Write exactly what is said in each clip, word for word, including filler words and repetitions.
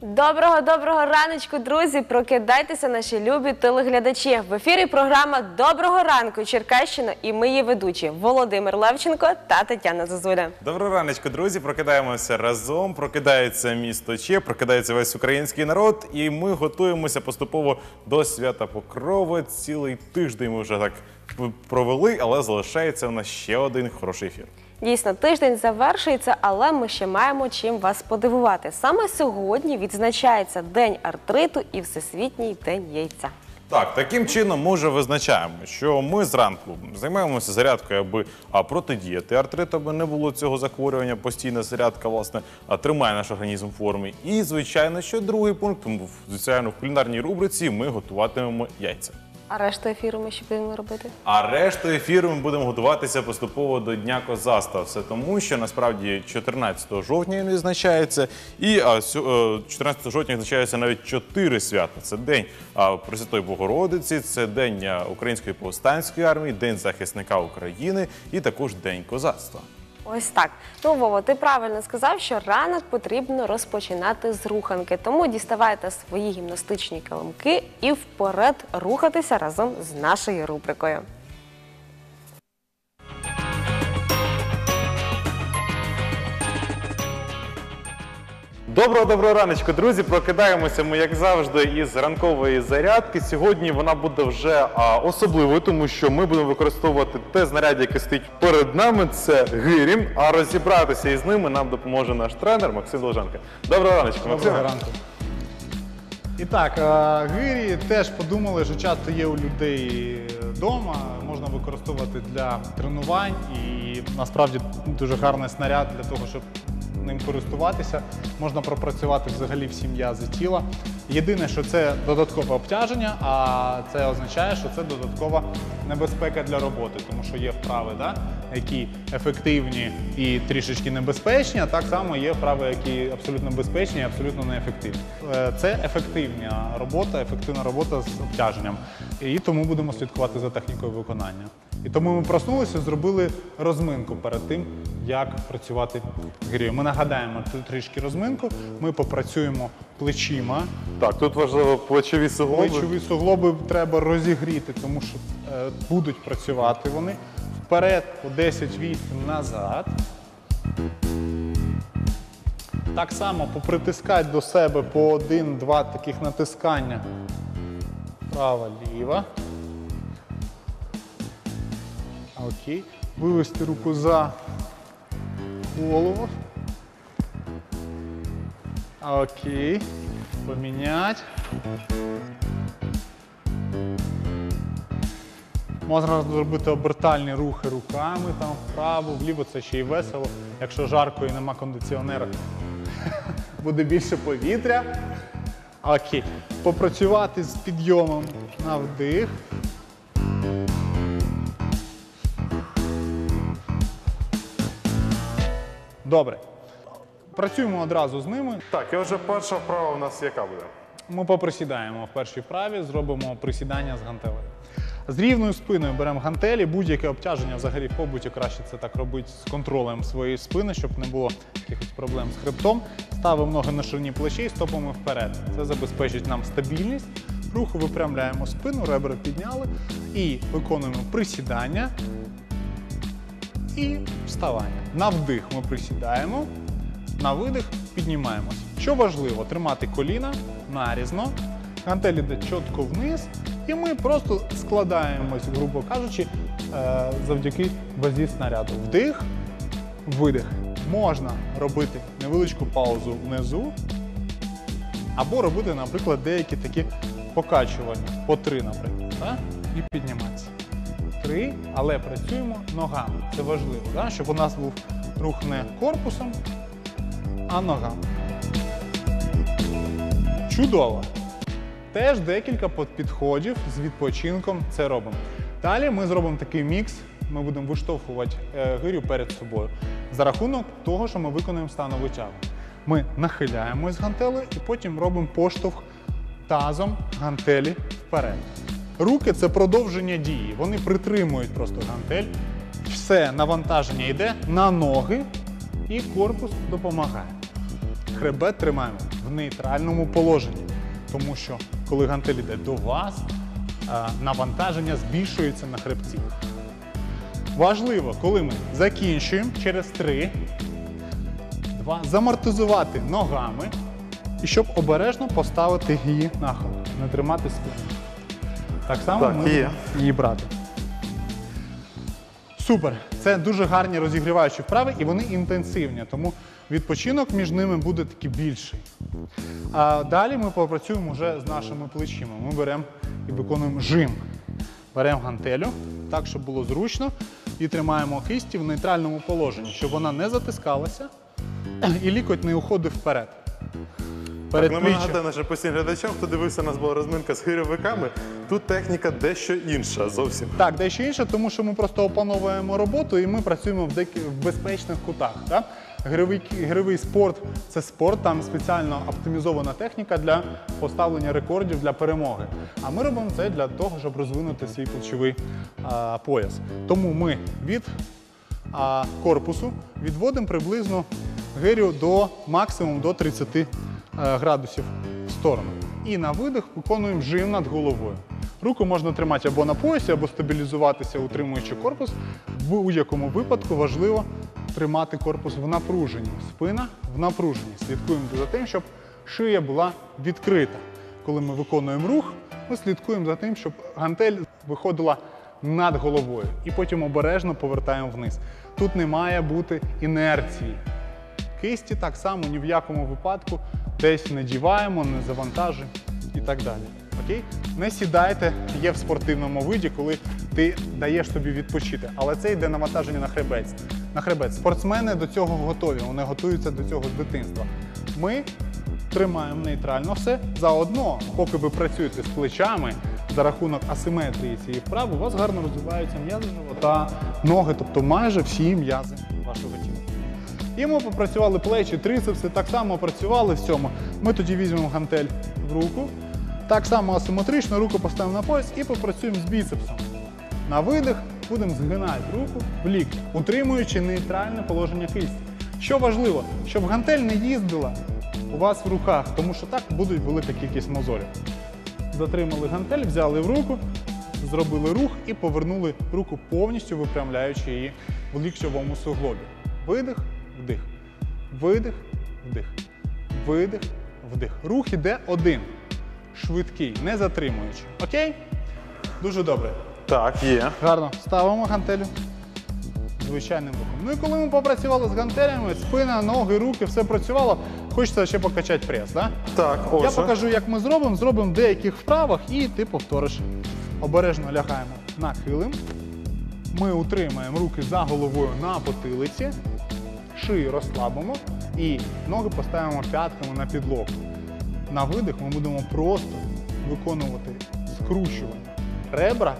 Доброго-доброго раночку, друзі! Прокидайтеся, наші любі телеглядачі. В ефірі програма «Доброго ранку, Черкащина» і ми її ведучі Володимир Левченко та Тетяна Зозуля. Доброго раночку, друзі! Прокидаємося разом, прокидається місто Че, прокидається весь український народ, і ми готуємося поступово до свята Покрови. Цілий тиждень ми вже так провели, але залишається у нас ще один хороший ефір. Дійсно, тиждень завершується, але ми ще маємо чим вас подивувати. Саме сьогодні відзначається День артриту і Всесвітній день яйця. Так, таким чином ми вже визначаємо, що ми зранку займаємося зарядкою, аби а, протидіяти артриту, аби не було цього захворювання. Постійна зарядка, власне, а, тримає наш організм в формі. І, звичайно, що другий пункт, звичайно, в кулінарній рубриці ми готуватимемо яйця. А решту ефіру ми що будемо робити? А решту ефіру ми будемо готуватися поступово до Дня козацтва. Все тому, що насправді чотирнадцятого жовтня він відзначається. І чотирнадцятого жовтня відзначається навіть чотири свята. Це День Пресвятої Богородиці, це День Української повстанської армії, День захисника України і також День козацтва. Ось так. Ну, Вова, ти правильно сказав, що ранок потрібно розпочинати з руханки. Тому діставайте свої гімнастичні килимки і вперед рухатися разом з нашою рубрикою. Доброго-доброго раночку, друзі! Прокидаємося ми, як завжди, із ранкової зарядки. Сьогодні вона буде вже а, особливою, тому що ми будемо використовувати те знаряддя, яке стоїть перед нами. Це гирі, а розібратися із ними нам допоможе наш тренер Максим Долженко. Доброго раночку, Максим! Доброго ранку! І так, гирі теж подумали, що часто є у людей вдома, можна використовувати для тренувань і насправді дуже гарний снаряд для того, щоб ним користуватися, можна пропрацювати взагалі всі м'язи тіла. Єдине, що це додаткове обтяження, а це означає, що це додаткова небезпека для роботи, тому що є вправи, да, які ефективні і трішечки небезпечні, а так само є вправи, які абсолютно безпечні і абсолютно неефективні. Це ефективна робота, ефективна робота з обтяженням, і тому будемо слідкувати за технікою виконання. І тому ми проснулися, зробили розминку перед тим, як працювати гирі. Ми нагадаємо трішки розминку, ми попрацюємо плечима. Так, тут важливо плечові суглоби. Плечові суглоби треба розігріти, тому що е, будуть працювати вони. Вперед по десять-вісім, назад. Так само попритискати до себе по один-два таких натискання. Право-ліво. Окей. Вивести руку за голову. Окей. Поміняти. Можна зробити обертальні рухи руками, там вправо, вліво, це ще й весело. Якщо жарко і нема кондиціонера, буде більше повітря. Окей. Попрацювати з підйомом на вдих. Добре. Працюємо одразу з ними. Так, і вже перша вправа у нас яка буде? Ми поприсідаємо в першій вправі, зробимо присідання з гантелею. З рівною спиною беремо гантелі, будь-яке обтяження взагалі в побуті краще це так робити з контролем своєї спини, щоб не було якихось проблем з хребтом. Ставимо ноги на ширині плечей, стопами вперед. Це забезпечить нам стабільність. Руху випрямляємо спину, ребра підняли і виконуємо присідання і вставання. На вдих ми присідаємо, на видих піднімаємося. Що важливо, тримати коліна нарізно, гантель йде чітко вниз, і ми просто складаємось, грубо кажучи, завдяки вазі снаряду. Вдих, видих. Можна робити невеличку паузу внизу, або робити, наприклад, деякі такі покачування, по три, наприклад, так? І підніматися. Три, але працюємо ногами. Це важливо, так? Щоб у нас був рух не корпусом, а ногами. Чудово! Теж декілька підходів з відпочинком це робимо. Далі ми зробимо такий мікс, ми будемо виштовхувати гирю перед собою. За рахунок того, що ми виконуємо станову тягу. Ми нахиляємось з гантелі і потім робимо поштовх тазом гантелі вперед. Руки – це продовження дії, вони притримують просто гантель. Все навантаження йде на ноги і корпус допомагає. Хребет тримаємо в нейтральному положенні, тому що коли гантель йде до вас, навантаження збільшується на хребці. Важливо, коли ми закінчуємо через три, два, замортизувати ногами і щоб обережно поставити її нахил, не тримати спину. Так само Так, ми є. її брати. Супер! Це дуже гарні розігріваючі вправи і вони інтенсивні, тому відпочинок між ними буде такий більший. А далі ми попрацюємо вже з нашими плечима. Ми беремо і виконуємо жим. Беремо гантелю, так, щоб було зручно, і тримаємо кисті в нейтральному положенні, щоб вона не затискалася і лікоть не уходив вперед. Так, ну, ми нагадаю нашим постійним глядачам, хто дивився, у нас була розминка з гирьовиками. Тут техніка дещо інша зовсім. Так, дещо інше, тому що ми просто опановуємо роботу і ми працюємо в, деякі, в безпечних кутах. Так? Гривий, гривий спорт – це спорт, там спеціально оптимізована техніка для поставлення рекордів, для перемоги. А ми робимо це для того, щоб розвинути свій плечовий а, пояс. Тому ми від а, корпусу відводимо приблизно гирю до максимум до тридцяти градусів в сторону. І на видих виконуємо жим над головою. Руку можна тримати або на поясі, або стабілізуватися, утримуючи корпус. В будь-якому випадку важливо тримати корпус в напруженні. Спина в напруженні. Слідкуємо за тим, щоб шия була відкрита. Коли ми виконуємо рух, ми слідкуємо за тим, щоб гантель виходила над головою. І потім обережно повертаємо вниз. Тут не має бути інерції. Кисті так само ні в якому випадку десь не діваємо, не завантажуємо і так далі. Окей? Не сідайте, є в спортивному виді, коли ти даєш собі відпочити. Але це йде навантаження на хребець. На хребець. Спортсмени до цього готові, вони готуються до цього з дитинства. Ми тримаємо нейтрально все. Заодно, поки ви працюєте з плечами, за рахунок асиметрії цієї вправи, у вас гарно розвиваються м'язи живота, ноги, тобто майже всі м'язи вашого тіла. І ми попрацювали плечі, трицепси, так само працювали в цьому. Ми тоді візьмемо гантель в руку, так само асиметрично, руку поставимо на пояс і попрацюємо з біцепсом. На видих будемо згинати руку в лікті, утримуючи нейтральне положення кисті. Що важливо, щоб гантель не їздила у вас в руках, тому що так буде велика кількість мозолів. Затримали гантель, взяли в руку, зробили рух і повернули руку повністю, випрямляючи її в ліктьовому суглобі. Видих, вдих, видих, вдих, видих, вдих. Рух іде один, швидкий, не затримуючи. Окей? Дуже добре. Так, є. Гарно. Ставимо гантелю звичайним рухом. Ну і коли ми попрацювали з гантелями, спина, ноги, руки, все працювало, хочеться ще покачати прес, так? Так, Я отже. покажу, як ми зробимо. Зробимо в деяких вправах і ти повториш. Обережно лягаємо на килим. Ми утримаємо руки за головою на потилиці. Шию розслабимо і ноги поставимо п'ятками на підлогу. На видих ми будемо просто виконувати скручування. Ребра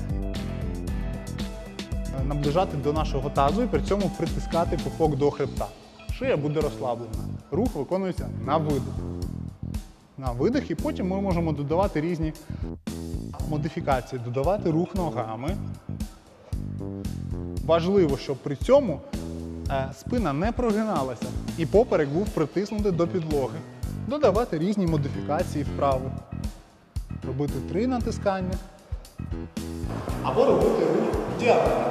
наближати до нашого тазу і при цьому притискати пупок до хребта. Шия буде розслаблена. Рух виконується на видих. На видих і потім ми можемо додавати різні модифікації. Додавати рух ногами. Важливо, щоб при цьому спина не прогиналася і поперек був притиснутий до підлоги. Додавати різні модифікації вправи. Робити три натискання. Або робити рух в діагоналі.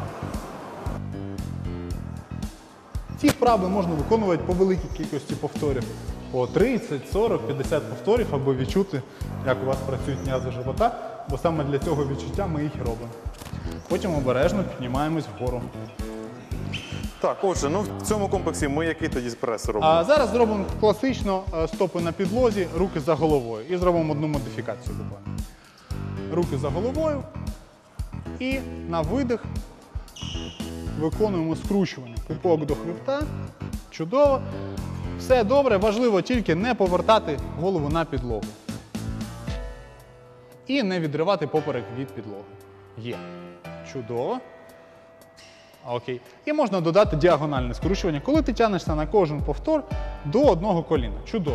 Ці вправи можна виконувати по великій кількості повторів. По тридцять, сорок, п'ятдесят повторів, аби відчути, як у вас працюють м'язи живота, бо саме для цього відчуття ми їх і робимо. Потім обережно піднімаємось вгору. Так, отже, ну в цьому комплексі ми який тоді прес робимо? А зараз зробимо класично стопи на підлозі, руки за головою. І зробимо одну модифікацію буквально. Руки за головою. І на видих виконуємо скручування. Пупок до хребта. Чудово. Все добре, важливо тільки не повертати голову на підлогу. І не відривати поперек від підлоги. Є. Чудово. Окей. І можна додати діагональне скручування, коли ти тягнешся на кожен повтор до одного коліна. Чудово.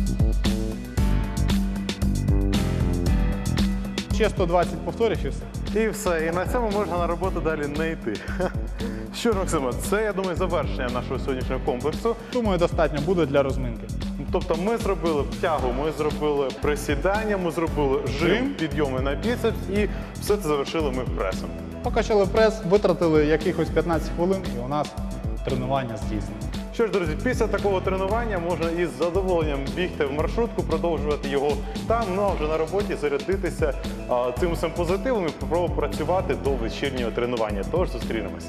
Ще сто двадцять повторів і все. І все. І на цьому можна на роботу далі не йти. Що, Максиме, це, я думаю, завершення нашого сьогоднішнього комплексу. Думаю, достатньо буде для розминки. Тобто ми зробили втягу, ми зробили присідання, ми зробили жим, Жим. підйоми на біцепс і все це завершили ми пресом. Покачали прес, витратили якихось п'ятнадцять хвилин і у нас тренування здійснено. Що ж, друзі, після такого тренування можна із задоволенням бігти в маршрутку, продовжувати його там, ну а вже на роботі зарядитися а, цим усім позитивом і спробувати працювати до вечірнього тренування. Тож зустрінемось.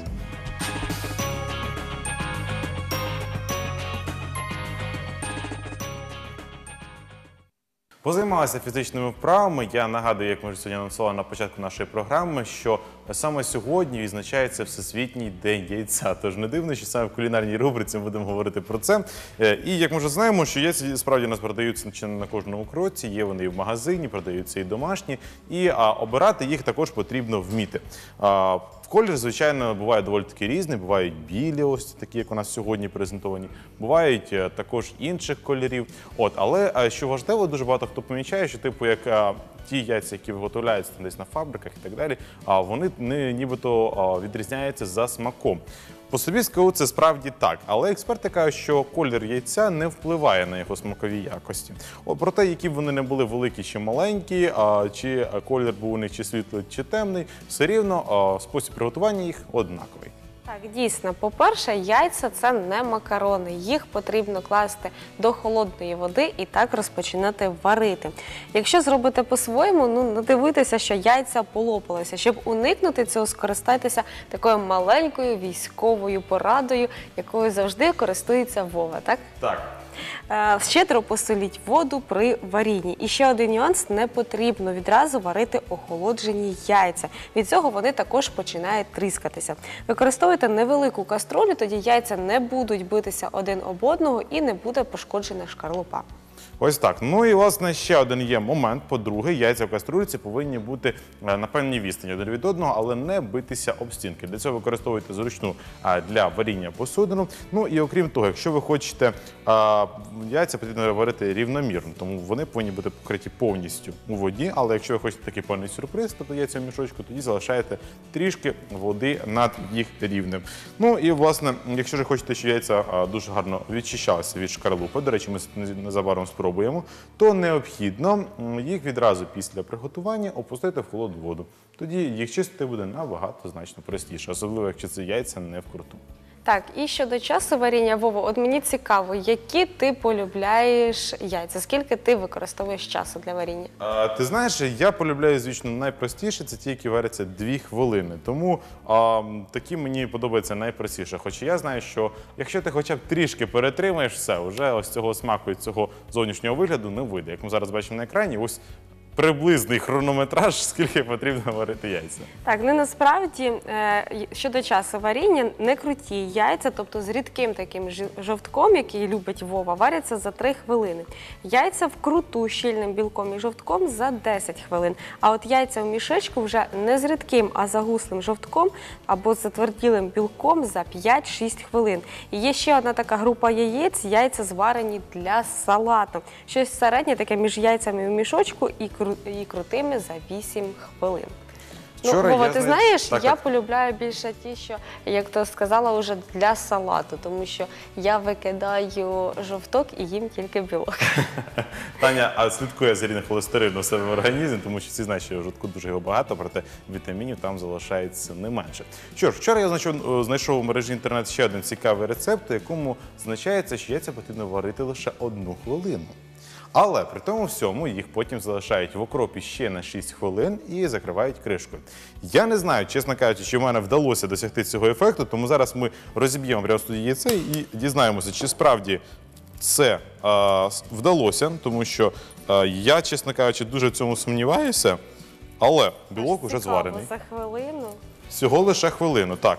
Позаймалися фізичними вправами. Я нагадую, як ми вже сьогодні анонсували на початку нашої програми, що саме сьогодні відзначається Всесвітній день яйця. Тож не дивно, що саме в кулінарній рубриці ми будемо говорити про це. Е, І як ми вже знаємо, що яйця справді у нас продаються чи не на кожному кроці, є вони і в магазині, продаються і домашні. І а, обирати їх також потрібно вміти. А, Колір, звичайно, буває доволі таки різний. Бувають білі, ось такі, як у нас сьогодні презентовані. Бувають е, також інших кольорів. От, але е, що важливо, дуже багато хто помічає, що типу як е, ті яйця, які виготовляються десь на фабриках і так далі, а вони не, нібито е, відрізняються за смаком. По собі скажу, це справді так, але експерти кажуть, що колір яйця не впливає на його смакові якості. О, про те, які б вони не були великі чи маленькі, а, чи колір був у них чи світлий, чи темний, все рівно а, спосіб приготування їх однаковий. Так, дійсно, по-перше, яйця – це не макарони. Їх потрібно класти до холодної води і так розпочинати варити. Якщо зробити по-своєму, ну, не дивитися, що яйця полопалися. Щоб уникнути цього, скористайтеся такою маленькою військовою порадою, якою завжди користується Вова, так? Так. Е, Щедро посоліть воду при варінні. І ще один нюанс – не потрібно відразу варити охолоджені яйця. Від цього вони також починають тріскатися. Використовуйте невелику каструлю, тоді яйця не будуть битися один об одного і не буде пошкоджена шкарлупа. Ось так. Ну і, власне, ще один є момент. По-друге, яйця в каструльці повинні бути е, на певній відстані один від одного, але не битися об стінки. Для цього використовуйте зручну е, для варіння посудину. Ну і окрім того, якщо ви хочете, е, яйця потрібно варити рівномірно, тому вони повинні бути покриті повністю у воді. Але якщо ви хочете такий повний сюрприз, тобто яйця в мішочку, тоді залишаєте трішки води над їх рівнем. Ну і, власне, якщо ж хочете, щоб яйця е, дуже гарно відчищалися від шкарлупи, до речі, ми незабаром спробуємо, то необхідно їх відразу після приготування опустити в холодну воду. Тоді їх чистити буде набагато значно простіше, особливо якщо це яйця не вкруту. Так, і щодо часу варіння, Вова, от мені цікаво, які ти полюбляєш яйця? Скільки ти використовуєш часу для варіння? А, ти знаєш, я полюбляю, звісно, найпростіше, це ті, які варяться дві хвилини. Тому а, такі мені подобаються найпростіше. Хоча я знаю, що якщо ти хоча б трішки перетримаєш все, вже ось цього смаку і цього зовнішнього вигляду не вийде. Як ми зараз бачимо на екрані, ось приблизний хронометраж, скільки потрібно варити яйця. Так, ну насправді, е, щодо часу варіння, не круті яйця, тобто з рідким таким жи- жовтком, який любить Вова, варяться за три хвилини. Яйця вкруту щільним білком і жовтком за десять хвилин. А от яйця в мішечку вже не з рідким, а загуслим жовтком або з затверділим білком за п'ять-шість хвилин. І є ще одна така група яєць, яйця зварені для салату. Щось середнє таке між яйцями в мішочку і кру- і крутими за вісім хвилин. Ну, Вчора Вова, я, ти знаєш, знаєш, так, я так. полюбляю більше ті, що, як то сказала, вже для салату, тому що я викидаю жовток і їм тільки білок. Таня а слідкує за рівнем холестерину в себе в організмі, тому що всі знають, що жовтку дуже його багато, проте вітамінів там залишається не менше. Що ж, вчора я знайшов, знайшов у мережі інтернет ще один цікавий рецепт, у якому значається, що яйця потрібно варити лише одну хвилину. Але при тому всьому їх потім залишають в окропі ще на шість хвилин і закривають кришкою. Я не знаю, чесно кажучи, чи в мене вдалося досягти цього ефекту, тому зараз ми розіб'ємо прямо в студії яйце і дізнаємося, чи справді це е, вдалося, тому що е, я, чесно кажучи, дуже в цьому сумніваюся, але білок уже Цікаво, зварений. за хвилину. Всього лише хвилину, так.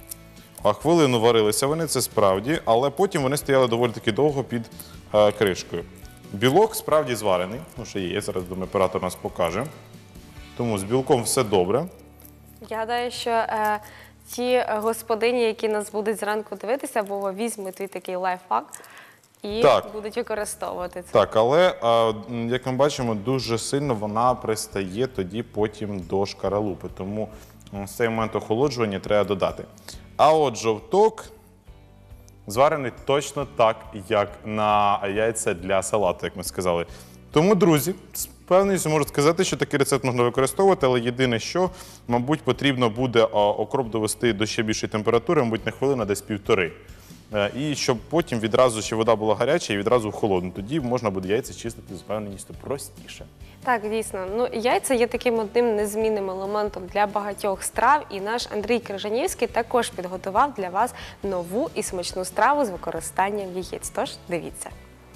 А хвилину варилися вони, це справді, але потім вони стояли доволі таки довго під е, кришкою. Білок справді зварений, ну ще є, зараз думаю, оператор нас покаже. Тому з білком все добре. Я гадаю, що е, ті господині, які нас будуть зранку дивитися, Вова, візьмуть твій такий лайфхак і Так. будуть використовувати це. Так, але, а, м, як ми бачимо, дуже сильно вона пристає тоді потім до шкаралупи. Тому м, в цей момент охолоджування треба додати. А от жовток зварений точно так, як на яйця для салату, як ми сказали. Тому, друзі, з певністю можу сказати, що такий рецепт можна використовувати, але єдине, що, мабуть, потрібно буде а, окроп довести до ще більшої температури, мабуть, не хвилина, десь півтори. Е, І щоб потім відразу ще вода була гаряча і відразу холодна. Тоді можна буде яйця чистити з певністю простіше. Так, дійсно. Ну, яйця є таким одним незмінним елементом для багатьох страв, і наш Андрій Крижанівський також підготував для вас нову і смачну страву з використанням яєць. Тож дивіться.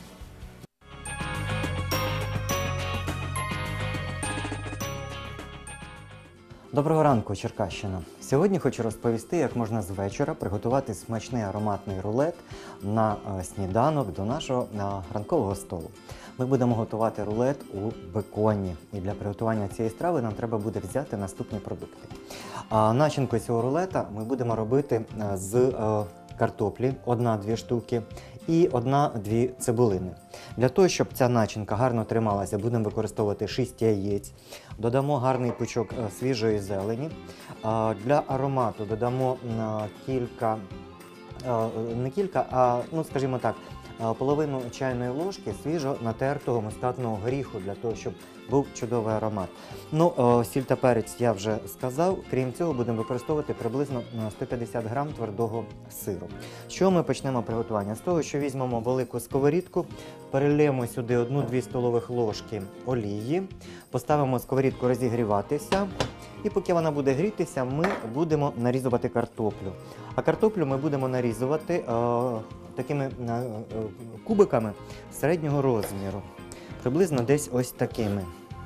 Доброго ранку, Черкащина! Сьогодні хочу розповісти, як можна з вечора приготувати смачний ароматний рулет на е, сніданок до нашого е, ранкового столу. Ми будемо готувати рулет у беконі. І для приготування цієї страви нам треба буде взяти наступні продукти. А начинку цього рулета ми будемо робити е, з е, картоплі, одна-дві штуки, і одна-дві цибулини. Для того, щоб ця начинка гарно трималася, будемо використовувати шість яєць. Додамо гарний пучок е, свіжої зелені. А, Для аромату додамо е, кілька, е, не кілька, а, ну, скажімо так, е, половину чайної ложки свіжо натертого мускатного горіху, для того, щоб був чудовий аромат. Ну, е, сіль та перець я вже сказав. Крім цього, будемо використовувати приблизно е, сто п'ятдесят грам твердого сиру. З чого ми почнемо приготування? З того, що візьмемо велику сковорідку, перельємо сюди одну-дві столових ложки олії, поставимо сковорідку розігріватися, і поки вона буде грітися, ми будемо нарізувати картоплю. А картоплю ми будемо нарізувати е, такими е, е, кубиками середнього розміру. Приблизно десь ось такими.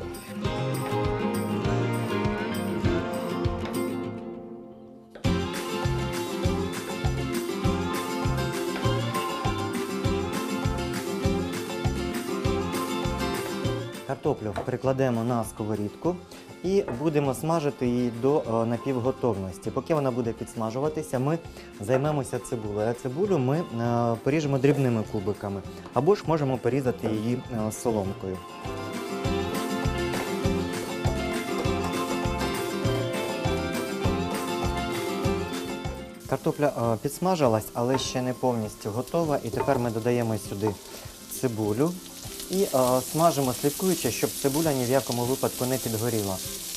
Картоплю перекладемо на сковорідку і будемо смажити її до е, напівготовності. Поки вона буде підсмажуватися, ми займемося цибулею. А цибулю ми е, поріжемо дрібними кубиками, або ж можемо порізати її е, соломкою. Картопля е, підсмажилась, але ще не повністю готова. І тепер ми додаємо сюди цибулю. І е, смажимо, слідкуючи, щоб цибуля ні в якому випадку не підгоріла.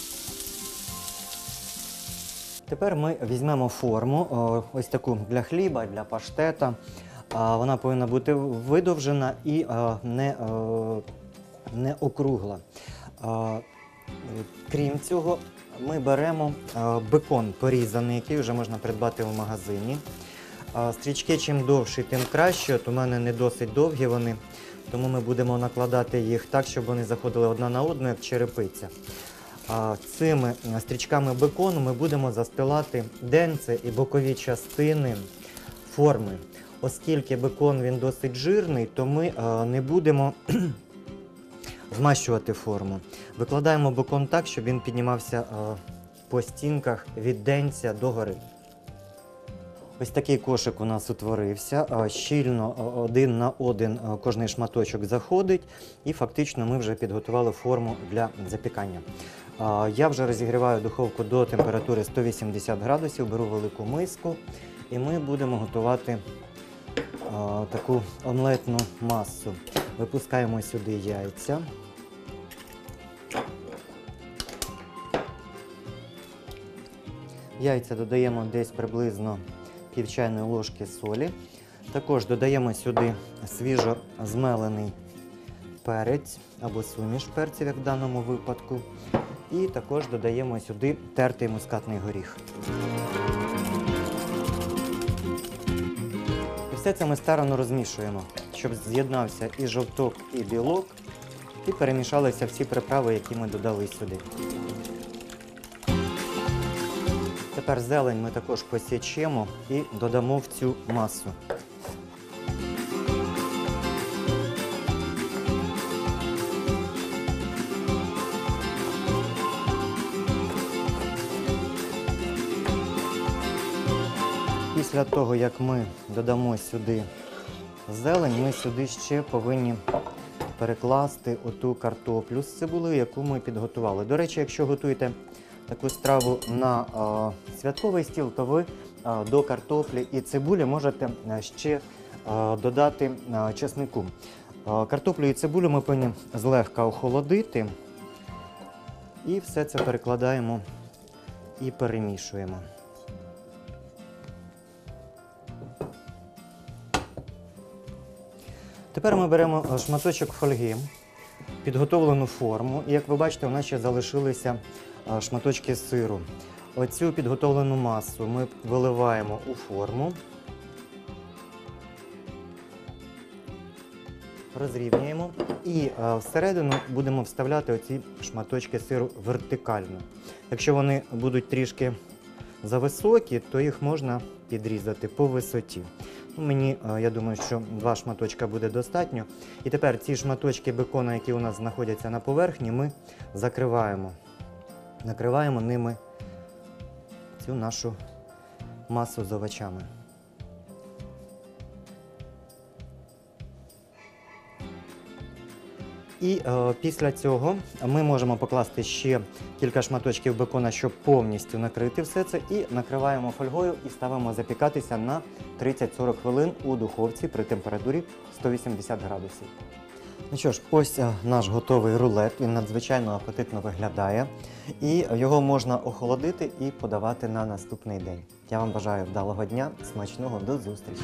Тепер ми візьмемо форму, е, ось таку для хліба, для паштета. Е, вона повинна бути видовжена і е, не, е, не округла. Е, крім цього, ми беремо е, бекон порізаний, який вже можна придбати в магазині. Е, стрічки чим довші, тим краще. От у мене не досить довгі вони. Тому ми будемо накладати їх так, щоб вони заходили одна на одну, як черепиця. Цими стрічками бекону ми будемо застилати денце і бокові частини форми. Оскільки бекон він досить жирний, то ми не будемо змащувати форму. Викладаємо бекон так, щоб він піднімався по стінках від денця до гори. Ось такий кошик у нас утворився, щільно один на один кожний шматочок заходить, і фактично ми вже підготували форму для запікання. Я вже розігріваю духовку до температури сто вісімдесят градусів, беру велику миску, і ми будемо готувати таку омлетну масу. Випускаємо сюди яйця. Яйця додаємо десь приблизно пів чайної ложки солі. Також додаємо сюди свіжо змелений перець або суміш перців, як в даному випадку. І також додаємо сюди тертий мускатний горіх. І все це ми старанно розмішуємо, щоб з'єднався і жовток, і білок, і перемішалися всі приправи, які ми додали сюди. Тепер зелень ми також посічемо і додамо в цю масу. Після того, як ми додамо сюди зелень, ми сюди ще повинні перекласти оту картоплю з цибулею, яку ми підготували. До речі, якщо готуєте таку страву на а, святковий стіл, то ви а, до картоплі і цибулі можете а, ще а, додати а, чеснику. А, картоплю і цибулю ми повинні злегка охолодити і все це перекладаємо і перемішуємо. Тепер ми беремо шматочок фольги, підготовлену форму, і як ви бачите, у нас ще залишилися шматочки сиру. Оцю підготовлену масу ми виливаємо у форму, розрівнюємо і всередину будемо вставляти оці шматочки сиру вертикально. Якщо вони будуть трішки зависокі, то їх можна підрізати по висоті. Мені, я думаю, що два шматочка буде достатньо. І тепер ці шматочки бекона, які у нас знаходяться на поверхні, ми закриваємо. Накриваємо ними цю нашу масу з овочами. І е, після цього ми можемо покласти ще кілька шматочків бекона, щоб повністю накрити все це. І накриваємо фольгою і ставимо запікатися на тридцять-сорок хвилин у духовці при температурі сто вісімдесят градусів. Ну що ж, ось наш готовий рулет, він надзвичайно апетитно виглядає. І його можна охолодити і подавати на наступний день. Я вам бажаю вдалого дня, смачного, до зустрічі!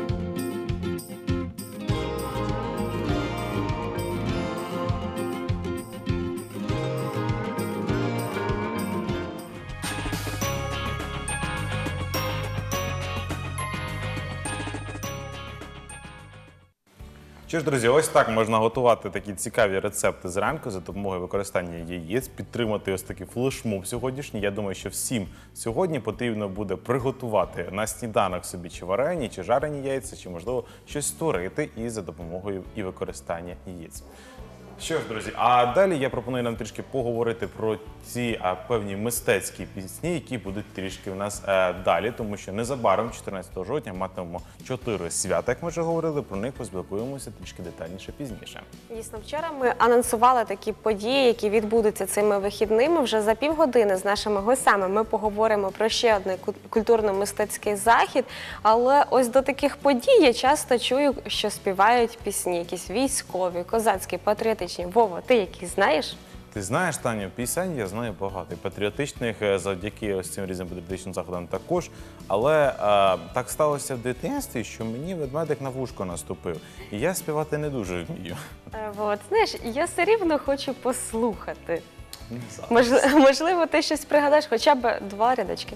Що ж, друзі, ось так можна готувати такі цікаві рецепти зранку за допомогою використання яєць, підтримати ось такий флешмоб сьогоднішній. Я думаю, що всім сьогодні потрібно буде приготувати на сніданок собі чи варені, чи жарені яйця, чи, можливо, щось створити і за допомогою і використання яєць. Що ж, друзі, а далі я пропоную нам трішки поговорити про ці а, певні мистецькі пісні, які будуть трішки в нас а, далі, тому що незабаром, чотирнадцятого жовтня, матимемо чотири свята, як ми вже говорили, про них поспілкуємося трішки детальніше пізніше. Дійсно, вчора ми анонсували такі події, які відбудуться цими вихідними. Вже за півгодини з нашими гостями ми поговоримо про ще один культурно-мистецький захід, але ось до таких подій я часто чую, що співають пісні, якісь військові, козацькі, патріотичні. Вова, ти які знаєш? Ти знаєш, Таню, пісень я знаю багато. І патріотичних завдяки ось цим різним патріотичним заходам також. Але е, так сталося в дитинстві, що мені ведмедик на вушко наступив. І я співати не дуже вмію. Е, от, знаєш, я все рівно хочу послухати. Зараз. Можливо, можливо, ти щось пригадаєш, хоча б два рядочки.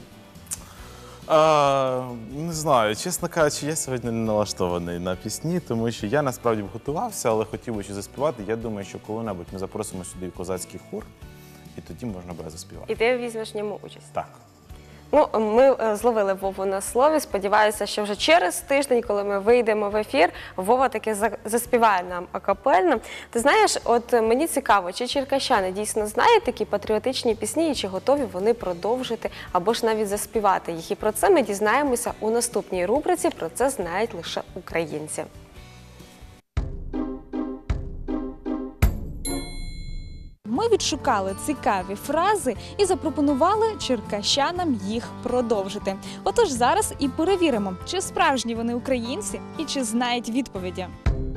А, не знаю, чесно кажучи, я сьогодні не налаштований на пісні, тому що я насправді б готувався, але хотів би ще заспівати. Я думаю, що коли-небудь ми запросимо сюди козацький хор, і тоді можна буде заспівати. І ти візьмеш в ньому участь. Так. Ну, ми е, зловили Вову на слові. Сподіваюся, що вже через тиждень, коли ми вийдемо в ефір, Вова таки за- заспіває нам акапельно. Ти знаєш, от мені цікаво, чи черкащани дійсно знають такі патріотичні пісні, і чи готові вони продовжити або ж навіть заспівати їх. І про це ми дізнаємося у наступній рубриці «Про це знають лише українці». Ми відшукали цікаві фрази і запропонували черкащанам їх продовжити. Отож зараз і перевіримо, чи справжні вони українці і чи знають відповіді.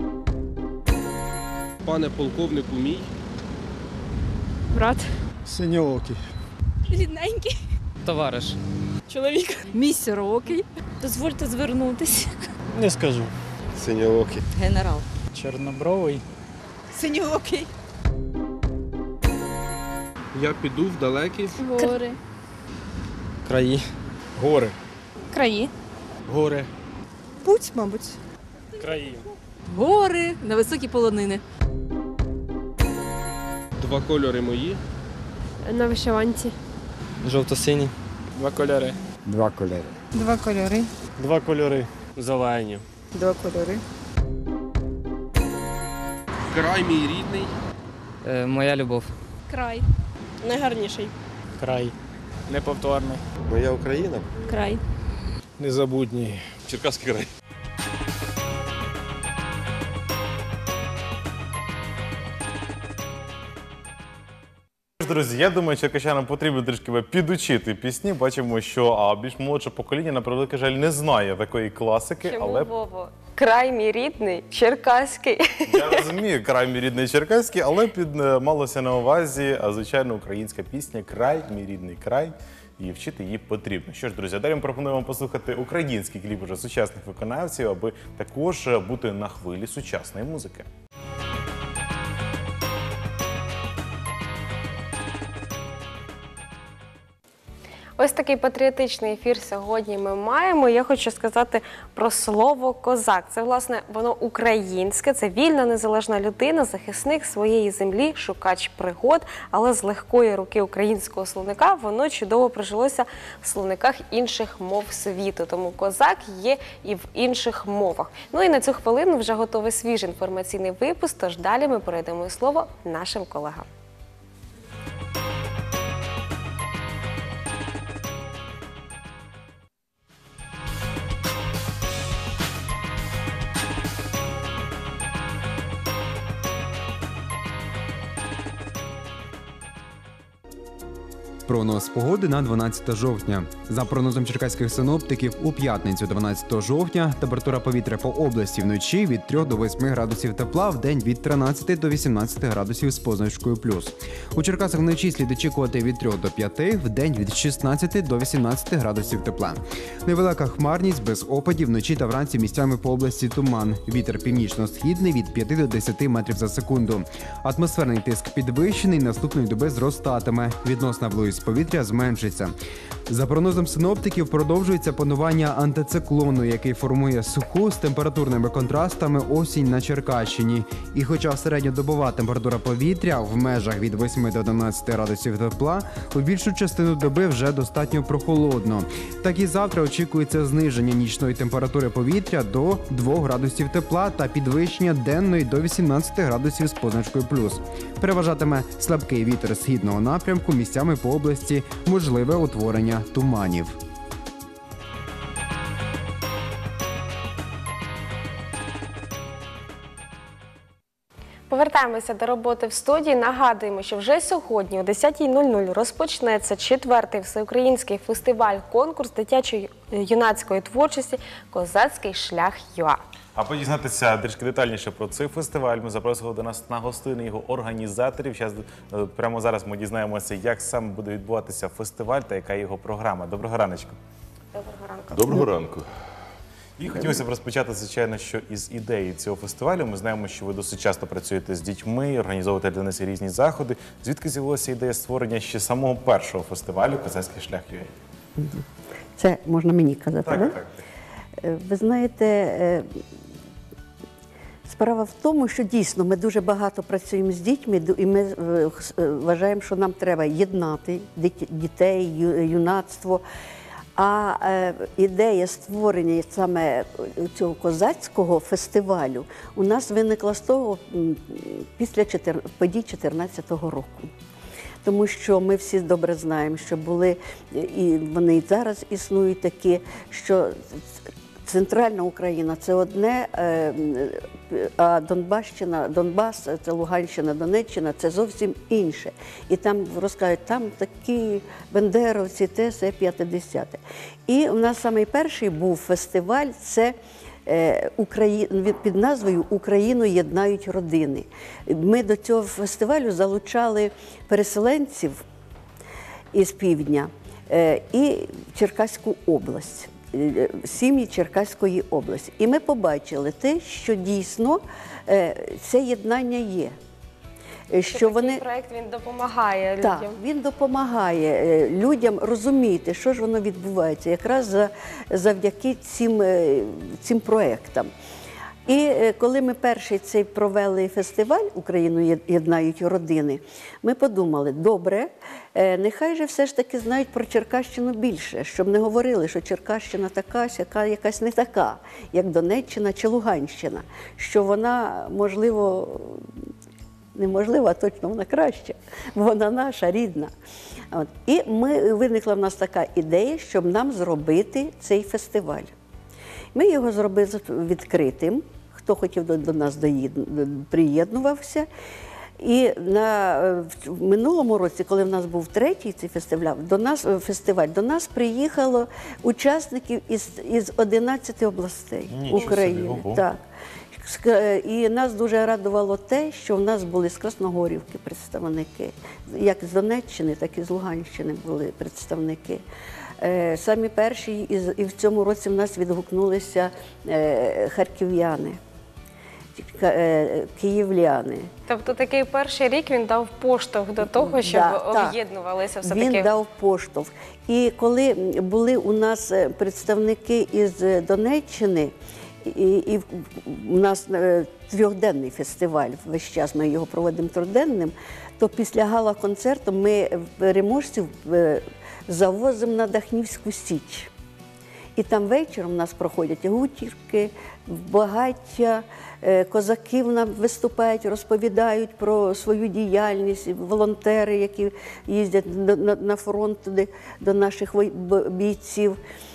Пане полковнику мій. Брат. Синьоокий. Рідненький. Товариш. Чоловік. Мій сірокий. Дозвольте звернутися. Не скажу. Синьоокий. Генерал. Чорнобровий. Синьоокий. Я піду в далекі Гори. Краї. Гори. Краї. Гори. Путь, мабуть. Краї. Гори. На високі полонини. два кольори мої. На вишиванці. Жовто-сині. Два кольори. Два кольори. Два кольори. Два кольори. Зелені. Два кольори. Край мій рідний. Е, моя любов. Край. Найгарніший. Край. Неповторний. Моя Україна. Край. Незабутній. Черкаський край. ж, друзі, я думаю, черкащанам потрібно трішки підучити пісні. Бачимо, що а, більш молодше покоління, на превеликий жаль, не знає такої класики. Чому, але... Вово? Край мій рідний, черкаський. Я розумію, край мій рідний черкаський, але під малося на увазі, а, звичайно, українська пісня «Край, мій рідний край». І вчити її потрібно. Що ж, друзі, далі ми пропонуємо послухати український кліп уже сучасних виконавців, аби також бути на хвилі сучасної музики. Ось такий патріотичний ефір сьогодні ми маємо. Я хочу сказати про слово «козак». Це, власне, воно українське, це вільна, незалежна людина, захисник своєї землі, шукач пригод, але з легкої руки українського словника воно чудово прижилося в словниках інших мов світу. Тому «козак» є і в інших мовах. Ну і на цю хвилину вже готовий свіжий інформаційний випуск, тож далі ми передамо слово нашим колегам. Прогноз погоди на дванадцяте жовтня. За прогнозом черкаських синоптиків, у п'ятницю дванадцятого жовтня температура повітря по області вночі від трьох до восьми градусів тепла, в день від тринадцяти до вісімнадцяти градусів з позначкою плюс. У Черкасах вночі слід очікувати від трьох до п'яти, в день від шістнадцяти до вісімнадцяти градусів тепла. Невелика хмарність, без опадів, вночі та вранці місцями по області туман. Вітер північно-східний від п'яти до десяти метрів за секунду. Атмосферний тиск підвищений, наступної доби зростатиме. Відносна вологість повітря зменшиться. За прогнозом синоптиків, продовжується панування антициклону, який формує суху з температурними контрастами осінь на Черкащині. І хоча середньодобова температура повітря в межах від восьми до одинадцяти градусів тепла, у більшу частину доби вже достатньо прохолодно. Так і завтра очікується зниження нічної температури повітря до двох градусів тепла та підвищення денної до вісімнадцяти градусів з позначкою плюс. Переважатиме слабкий вітер східного напрямку, місцями по області можливе утворення туманів. Повертаємося до роботи в студії. Нагадуємо, що вже сьогодні о десятій нуль нуль розпочнеться четвертий всеукраїнський фестиваль-конкурс дитячої юнацької творчості «Козацький шлях ЮА». Аби дізнатися трішки детальніше про цей фестиваль, ми запросили до нас на гостини його організаторів. Щас, прямо зараз ми дізнаємося, як саме буде відбуватися фестиваль та яка його програма. Доброго раночку. Доброго ранку. Доброго ранку. І хотілося б розпочати, звичайно, що із ідеї цього фестивалю. Ми знаємо, що ви досить часто працюєте з дітьми, організовуєте для них різні заходи. Звідки з'явилася ідея створення ще самого першого фестивалю «Козацький шлях ЮА»? Це можна мені казати, так? Да? Так, так. Ви знаєте, справа в тому, що дійсно ми дуже багато працюємо з дітьми, і ми вважаємо, що нам треба єднати дітей, юнацтво. А е, ідея створення саме цього козацького фестивалю у нас виникла з того після подій дві тисячі чотирнадцятого року. Тому що ми всі добре знаємо, що були, і вони і зараз існують такі, що Центральна Україна – це одне, а Донбащина, Донбас, це Луганщина, Донеччина – це зовсім інше. І там розказують, там такі бендеровці, те, се, п'ятдесяте. І у нас найперший був фестиваль – це під назвою «Україну єднають родини». Ми до цього фестивалю залучали переселенців із півдня і Черкаську область. Сім'ї Черкаської області. І ми побачили те, що дійсно це єднання є. Що такий вони... проєкт, він допомагає людям. Так, він допомагає людям розуміти, що ж воно відбувається, якраз завдяки цим, цим проєктам. І коли ми перший цей провели фестиваль «Україну єднають родини», ми подумали, добре, нехай же все ж таки знають про Черкащину більше, щоб не говорили, що Черкащина така, яка якась не така, як Донеччина чи Луганщина, що вона, можливо, неможливо, а точно вона краща, бо вона наша, рідна. От. І ми, виникла в нас така ідея, щоб нам зробити цей фестиваль. Ми його зробили відкритим, хто хотів до, до нас приєднувався. І на, в минулому році, коли в нас був третій цей фестиваль, до нас, фестиваль, до нас приїхало учасників із, із одинадцяти областей Нічого України. собі, ого. Так. І нас дуже радувало те, що в нас були з Красногорівки представники, як з Донеччини, так і з Луганщини були представники. Е, Самі перші, і з- і в цьому році в нас відгукнулися е, харків'яни, ка- е, київляни. Тобто такий перший рік він дав поштовх до того, щоб Да, так. об'єднувалися Він все-таки. дав поштовх. І коли були у нас е, представники із е, Донеччини, і, і в- у нас е, трьохденний фестиваль, весь час ми його проводимо трьохденним, то після гала-концерту ми переможців е, завозимо на Дахнівську Січ. І там вечором у нас проходять гутірки, багаття, е, козаки в нам виступають, розповідають про свою діяльність, волонтери, які їздять на- на на фронт туди, до наших вой- б- бійців.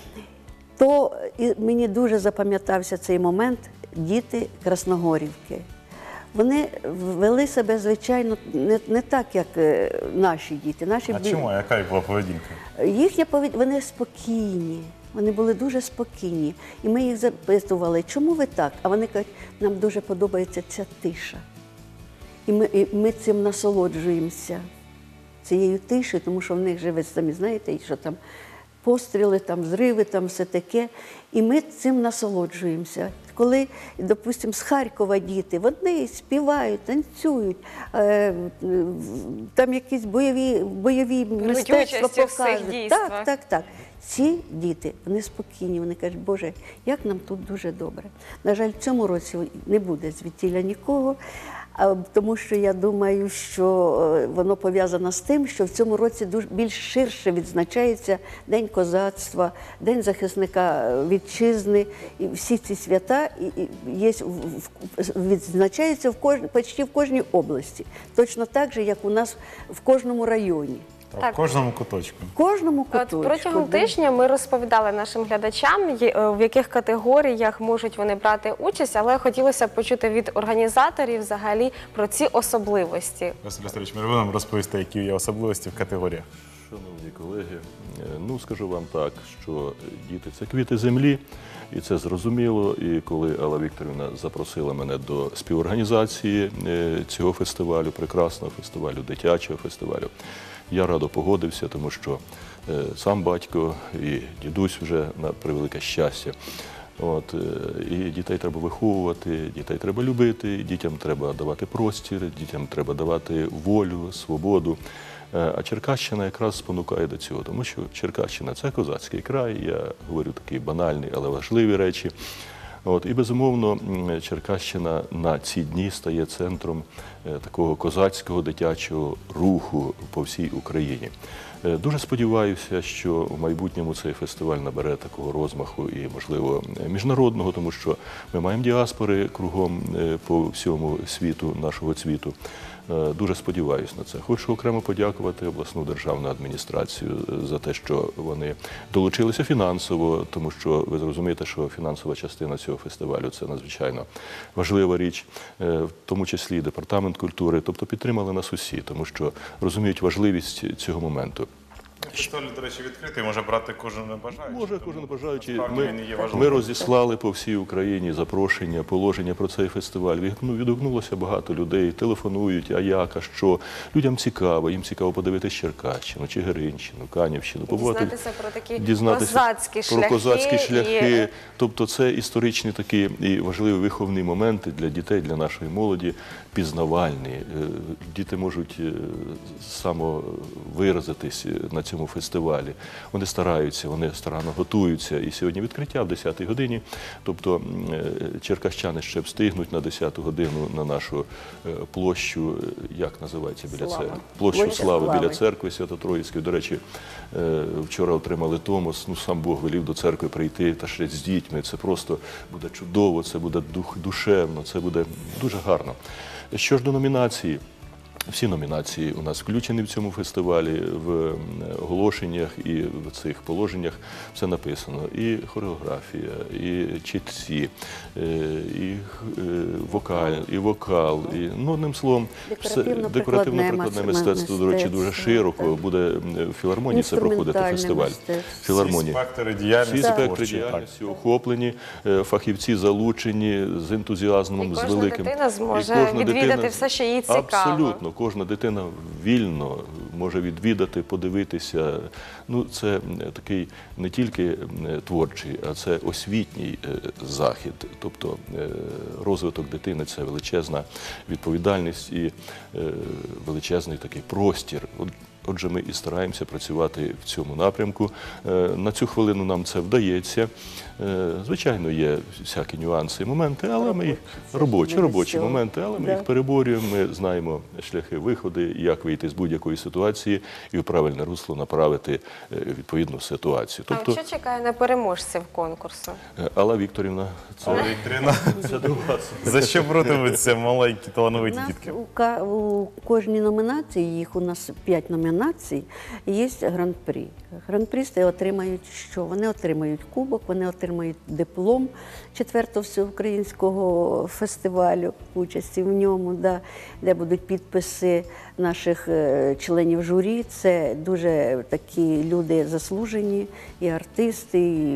То і мені дуже запам'ятався цей момент діти Красногорівки. Вони вели себе, звичайно, не, не так, як е, наші діти. Наші А бі- чому? Яка їх була поведінка? Їхня поведінка, вони спокійні, вони були дуже спокійні. І ми їх запитували, чому ви так? А вони кажуть, нам дуже подобається ця тиша. І ми, і ми цим насолоджуємося, цією тишею, тому що в них же, ви самі знаєте, що там постріли, там зриви, там все таке. І ми цим насолоджуємося. Коли, допустимо, з Харкова діти, вони співають, танцюють, е, там якісь бойові, бойові мистецтва участь у всіх показують. дійствах. Так, так, так. Ці діти, вони спокійні, вони кажуть, Боже, як нам тут дуже добре. На жаль, в цьому році не буде звідтіля нікого, а, тому що я думаю, що е, воно пов'язано з тим, що в цьому році дуже більш ширше відзначається День козацтва, День захисника вітчизни, і всі ці свята і, і є, в- в- відзначаються в кож, почти в кожній області. Точно так же, як у нас в кожному районі. Так. В кожному куточку. В кожному От куточку. протягом да. тижня ми розповідали нашим глядачам, є- е, в яких категоріях можуть вони брати участь, але хотілося б почути від організаторів взагалі про ці особливості. Василь Васильович, ми вам розповісти, які є особливості в категоріях. Шановні колеги, е, ну скажу вам так, що діти – це квіти землі, і це зрозуміло. І коли Алла Вікторівна запросила мене до співорганізації е, цього фестивалю, прекрасного фестивалю, дитячого фестивалю, я радо погодився, тому що е, сам батько і дідусь вже на превелике щастя. От, е, і дітей треба виховувати, дітей треба любити, дітям треба давати простір, дітям треба давати волю, свободу. Е, А Черкащина якраз спонукає до цього, тому що Черкащина – це козацький край, я говорю такі банальні, але важливі речі. От, і, безумовно, м, Черкащина на ці дні стає центром е, такого козацького дитячого руху по всій Україні. Е, Дуже сподіваюся, що в майбутньому цей фестиваль набере такого розмаху і, можливо, міжнародного, тому що ми маємо діаспори кругом е, по всьому світу, нашого цвіту. Е, Дуже сподіваюся на це. Хочу окремо подякувати обласну державну адміністрацію за те, що вони долучилися фінансово, тому що ви зрозумієте, що фінансова частина цього фестивалю – це надзвичайно важлива річ, е, в тому числі і департамент культури, тобто підтримали нас усі, тому що розуміють важливість цього моменту. Фестиваль, до речі, відкритий, може брати кожен бажаючий. Може, кожен бажаючий. Насправді Ми, він є ми важливим. розіслали по всій Україні запрошення, положення про цей фестиваль. Від- ну, Відгукнулося багато людей, телефонують, а як, а що. Людям цікаво, їм цікаво подивитися Черкащину, Чигиринщину, Канівщину. побувати- Дізнатися про такі дізнатися козацькі про шляхи. козацькі шляхи. і- Тобто це історичні такі і важливі виховні моменти для дітей, для нашої молоді, пізнавальні. Е, Діти можуть е, самовиразитись на цьому фестивалі. Вони стараються, вони старанно готуються. І сьогодні відкриття в десятій годині. Тобто м, е, черкащани ще встигнуть на десяту годину на нашу е, площу, е, як називається біля Слава. церкви? Площу Площа Слави біля Слави. церкви Свято-Троїцької. До речі, е, вчора отримали Томос, ну сам Бог велів до церкви прийти, та ще з дітьми. Це просто буде чудово, це буде дух, душевно, це буде дуже гарно. Що ж до номінації, Всі номінації у нас включені в цьому фестивалі, в оголошеннях і в цих положеннях все написано. І хореографія, і чітці, і вокаль, і вокал, і, ну, одним словом, декоративно-прикладне мистецтво, до речі, дуже широко. Буде в філармонії це проходити фестиваль. Всі спектри діяльності, Всі спектри діяльності охоплені, фахівці залучені з ентузіазмом, з великим. І кожна дитина зможе відвідати все, що їй цікаво. Абсолютно. Кожна дитина вільно може відвідати, подивитися. Ну, це такий не тільки творчий, а це освітній захід. Тобто розвиток дитини – це величезна відповідальність і величезний такий простір. Отже, ми і стараємося працювати в цьому напрямку. На цю хвилину нам це вдається. Звичайно, є всякі нюанси і моменти, але ми їх робочі, робочі моменти, але ми їх переборюємо. Ми знаємо шляхи виходу, як вийти з будь-якої ситуації і в правильне русло направити відповідну ситуацію. Тобто, а що чекає на переможців конкурсу? Алла Вікторівна, це, Алла Вікторівна. Це до вас. За що боротимуться маленькі талановиті дітки? У, у кожній номінації, їх у нас п'ять номінацій, є гран-прі. Гран-прісти отримають що? Вони отримають кубок, вони отримають диплом четвертого всеукраїнського фестивалю, участі в ньому, да, де будуть підписи наших членів журі. Це дуже такі люди заслужені, і артисти, і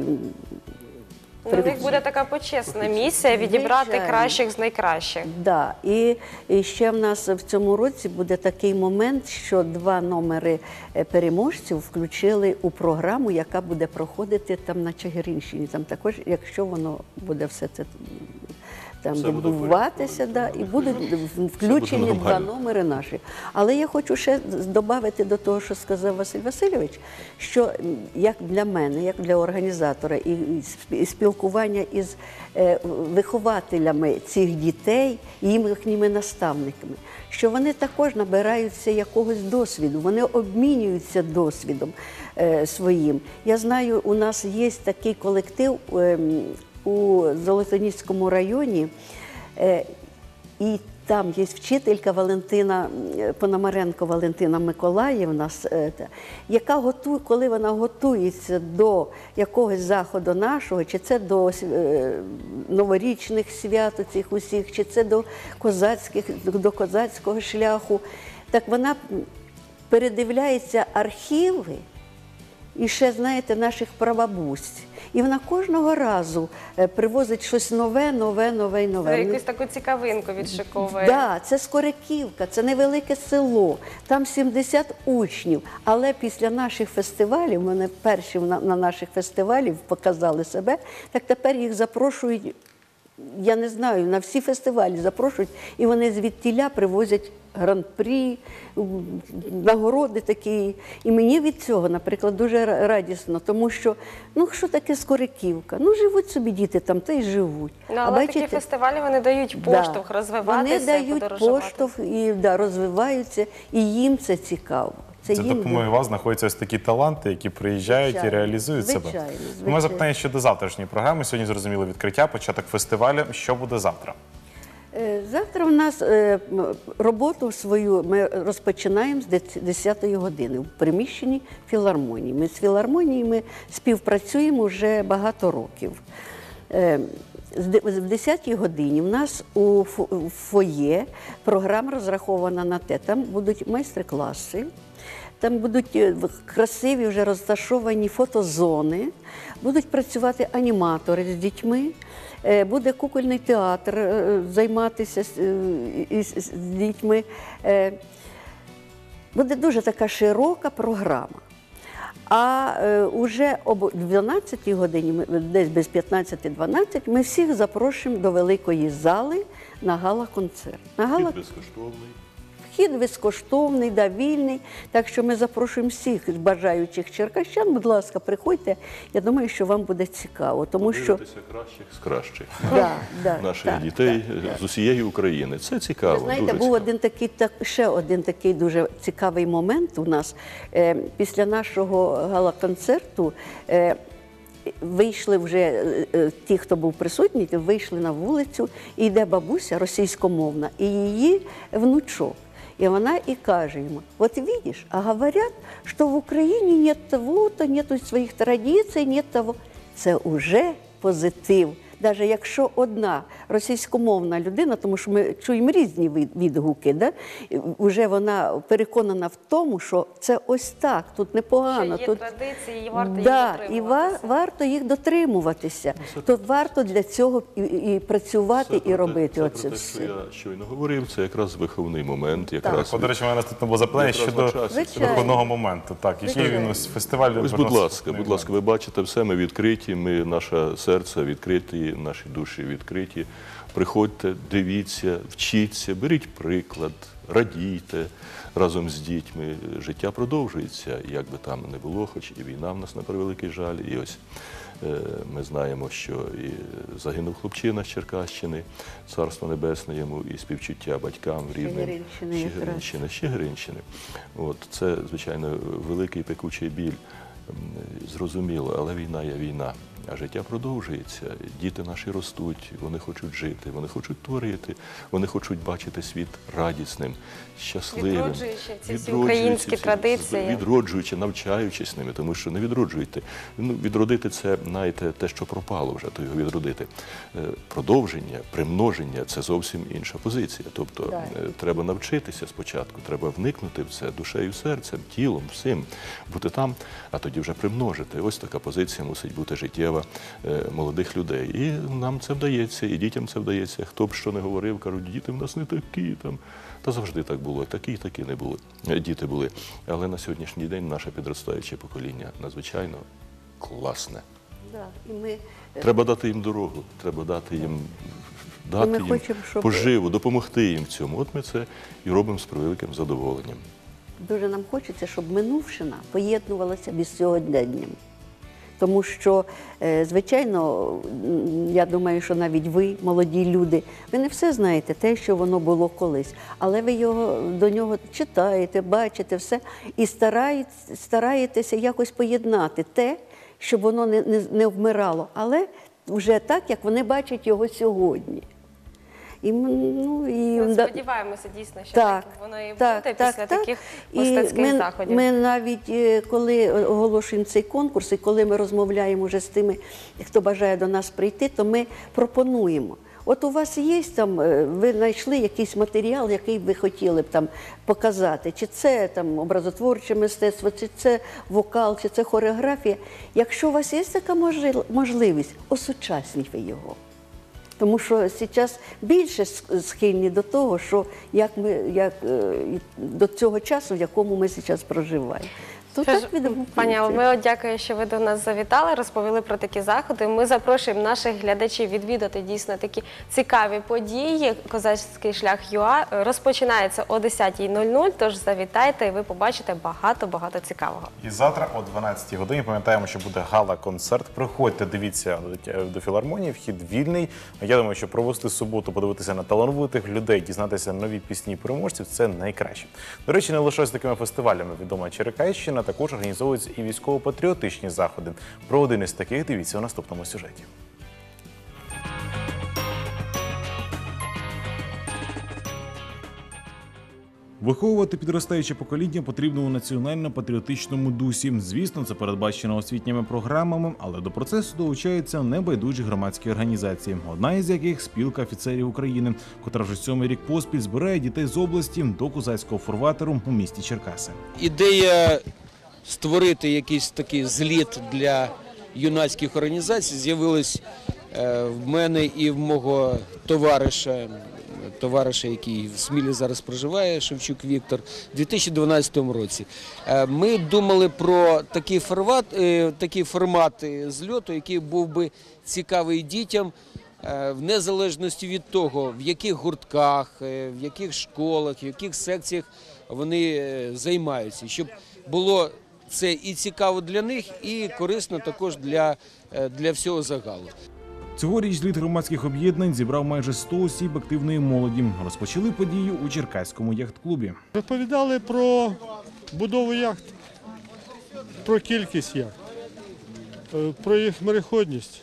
у них буде така почесна місія відібрати Звичайно. кращих з найкращих. Да. І, і ще в нас в цьому році буде такий момент, що два номери переможців включили у програму, яка буде проходити там на Чигиринщині. Там також, якщо воно буде все це там відбуватися, да, і будуть включені два номери наші. Але я хочу ще додати до того, що сказав Василь Васильович, що як для мене, як для організатора і, і спілкування із е, вихователями цих дітей і їхніми наставниками, що вони також набираються якогось досвіду, вони обмінюються досвідом е, своїм. Я знаю, у нас є такий колектив е, у Золотоніському районі, і там є вчителька Валентина Пономаренко Валентина Миколаївна, яка готує, коли вона готується до якогось заходу нашого, чи це до новорічних свят цих усіх, чи це до козацьких, до козацького шляху, так вона передивляється архіви і ще, знаєте, наших прабабусь. І вона кожного разу привозить щось нове, нове, нове і нове. Це якусь таку цікавинку відшиковує. Так, це Скориківка, це невелике село, там сімдесят учнів. Але після наших фестивалів, мене перші на, на наших фестивалів показали себе, так тепер їх запрошують, я не знаю, на всі фестивалі запрошують, і вони звідтіля привозять гран-прі, нагороди такі. І мені від цього, наприклад, дуже радісно, тому що, ну, що таке Скориківка? Ну, живуть собі діти там, та й живуть. Ну, але а, такі бачите, фестивалі, вони дають поштовх, да, розвиватися, вони дають поштовх і да, розвиваються, і їм це цікаво. Це, це допомогою вас знаходяться ось такі таланти, які приїжджають звичайно, і реалізують звичайно, себе. Звичайно. Ми запитаємо щодо завтрашньої програми. Сьогодні зрозуміло відкриття, початок фестивалю. Що буде завтра? Завтра в нас роботу свою ми розпочинаємо з десятої години в приміщенні філармонії. Ми з філармоніями співпрацюємо вже багато років. В десятій годині в нас у фоє програма розрахована на те. Там будуть майстер-класи, там будуть красиві вже розташовані фотозони, будуть працювати аніматори з дітьми, буде кукольний театр займатися з дітьми. Буде дуже така широка програма. А вже об дванадцятій годині, десь без п'ятнадцяти дванадцять, ми всіх запрошуємо до великої зали на гала-концерт. На гала... Вхід безкоштовний. Вхід безкоштовний, да, вільний. Так що ми запрошуємо всіх бажаючих черкащан. Будь ласка, приходьте. Я думаю, що вам буде цікаво. Тому що кращих з кращих. Да, да, наших так, дітей так, з усієї України. Це цікаво. Ви знаєте, дуже був цікаво. один такий, так, ще один такий дуже цікавий момент у нас. Е, після нашого гала-концерту е, вийшли вже е, ті, хто був присутній, вийшли на вулицю, і йде бабуся російськомовна, і її внучок. И она и каже ему: вот видишь, а говорят, что в Украине нет того-то, нету своих традиций, нет того. Це уже позитив. Навіть якщо одна російськомовна людина, тому що ми чуємо різні відгуки, да? Вже вона переконана в тому, що це ось так, тут непогано. Що є тут... традиції, і варто да, їх і дотримуватися. ва- варто їх дотримуватися. То варто для цього і, і працювати, і робити Це оце про те, все. що я щойно говорив, це якраз виховний момент. Якраз От, до речі, у мене наступне було запитання якраз щодо на часі. Звичайно. виховного моменту. Так, який Звичайно. він ось фестиваль? Ось, будь ласка, будь ласка, ви бачите все, ми відкриті, ми, наше серце відкриті, наші душі відкриті. Приходьте, дивіться, вчіться, беріть приклад, радійте разом з дітьми. Життя продовжується, як би там не було, хоч і війна в нас, на превеликий жаль. І ось е, ми знаємо, що і загинув хлопчина з Черкащини, царство небесне йому, і співчуття батькам рідним. Чигиринщини якраз. Чигиринщини, Чигиринщини. От, це, звичайно, великий пекучий біль, м, зрозуміло, але війна є війна. А життя продовжується, діти наші ростуть, вони хочуть жити, вони хочуть творити, вони хочуть бачити світ радісним, щасливим. Відроджуючи ці всі українські ці- традиції. Відроджуючи, навчаючись ними, тому що не відроджуйте. Ну, відродити це, знаєте, те, що пропало вже, то його відродити. Е, Продовження, примноження – це зовсім інша позиція. Тобто Так. е, треба навчитися спочатку, треба вникнути в це душею, серцем, тілом, всім, бути там, а тоді вже примножити. Ось така позиція мусить бути життєва е, молодих людей. І нам це вдається, і дітям це вдається. Хто б що не говорив, кажуть, діти в нас не такі там. Та завжди так було, такі і такі не були, е, діти були. Але на сьогоднішній день наше підростаюче покоління надзвичайно класне. Да. І ми, Треба дати їм дорогу, треба дати їм, дати ми їм хочемо, щоб- поживу, допомогти їм в цьому. От ми це і робимо з превеликим задоволенням. дуже нам хочеться, щоб минувшина поєднувалася із сьогоденням. Тому що, е, звичайно, м, я думаю, що навіть ви, молоді люди, ви не все знаєте те, що воно було колись, але ви його, до нього читаєте, бачите все і стараєтесь, стараєтеся якось поєднати те, щоб воно не, не, не вмирало, але вже так, як вони бачать його сьогодні. І, ну, і, Ми да- сподіваємося дійсно, що Так, так воно і так, буде так, після так. таких І мистецьких ми, заходів. Ми навіть, е, коли оголошуємо цей конкурс, і коли ми розмовляємо вже з тими, хто бажає до нас прийти, то ми пропонуємо. От у вас є там, е, ви знайшли якийсь матеріал, який ви хотіли б там показати, чи це там образотворче мистецтво, чи це вокал, чи це хореографія. Якщо у вас є така можли- можливість, осучасніть ви його. Тому що зараз більше схильні до того, що як ми, як, е, до цього часу, в якому ми зараз проживаємо. То Що ж, так відгукується. Пані Алло, ми от дякую, що ви до нас завітали, розповіли про такі заходи. Ми запрошуємо наших глядачів відвідати дійсно такі цікаві події. Козацький шлях ЮА розпочинається о десятій нуль нуль, тож завітайте і ви побачите багато-багато цікавого. І завтра о дванадцятій годині пам'ятаємо, що буде гала-концерт. Приходьте, дивіться до філармонії, вхід вільний. Я думаю, що провести суботу, подивитися на талановитих людей, дізнатися нові пісні переможців – це найкраще. До речі, не лише з такими фестивалями відома Черкащина, також організовуються і військово-патріотичні заходи. Про один із таких дивіться у наступному сюжеті. Виховувати підростаюче покоління потрібно у національно-патріотичному дусі. Звісно, це передбачено освітніми програмами, але до процесу долучаються небайдужі громадські організації. Одна із яких – Спілка офіцерів України, котра вже сьомий рік поспіль збирає дітей з області до козацького форватеру у місті Черкаси. Ідея створити якийсь такий зліт для юнацьких організацій з'явилась е, в мене і в мого товариша, товариша, який в Смілі зараз проживає, Шевчук Віктор, у дві тисячі дванадцятому році. Е, Ми думали про такий формат, е, такий формат зльоту, який був би цікавий дітям, е, в незалежності від того, в яких гуртках, е, в яких школах, в яких секціях вони е, займаються, щоб було це і цікаво для них, і корисно також для, е, для всього загалу. Цьогоріч зліт громадських об'єднань зібрав майже сто осіб активної молоді. Розпочали подію у Черкаському яхт-клубі. Розповідали про будову яхт, про кількість яхт, про їх мореходність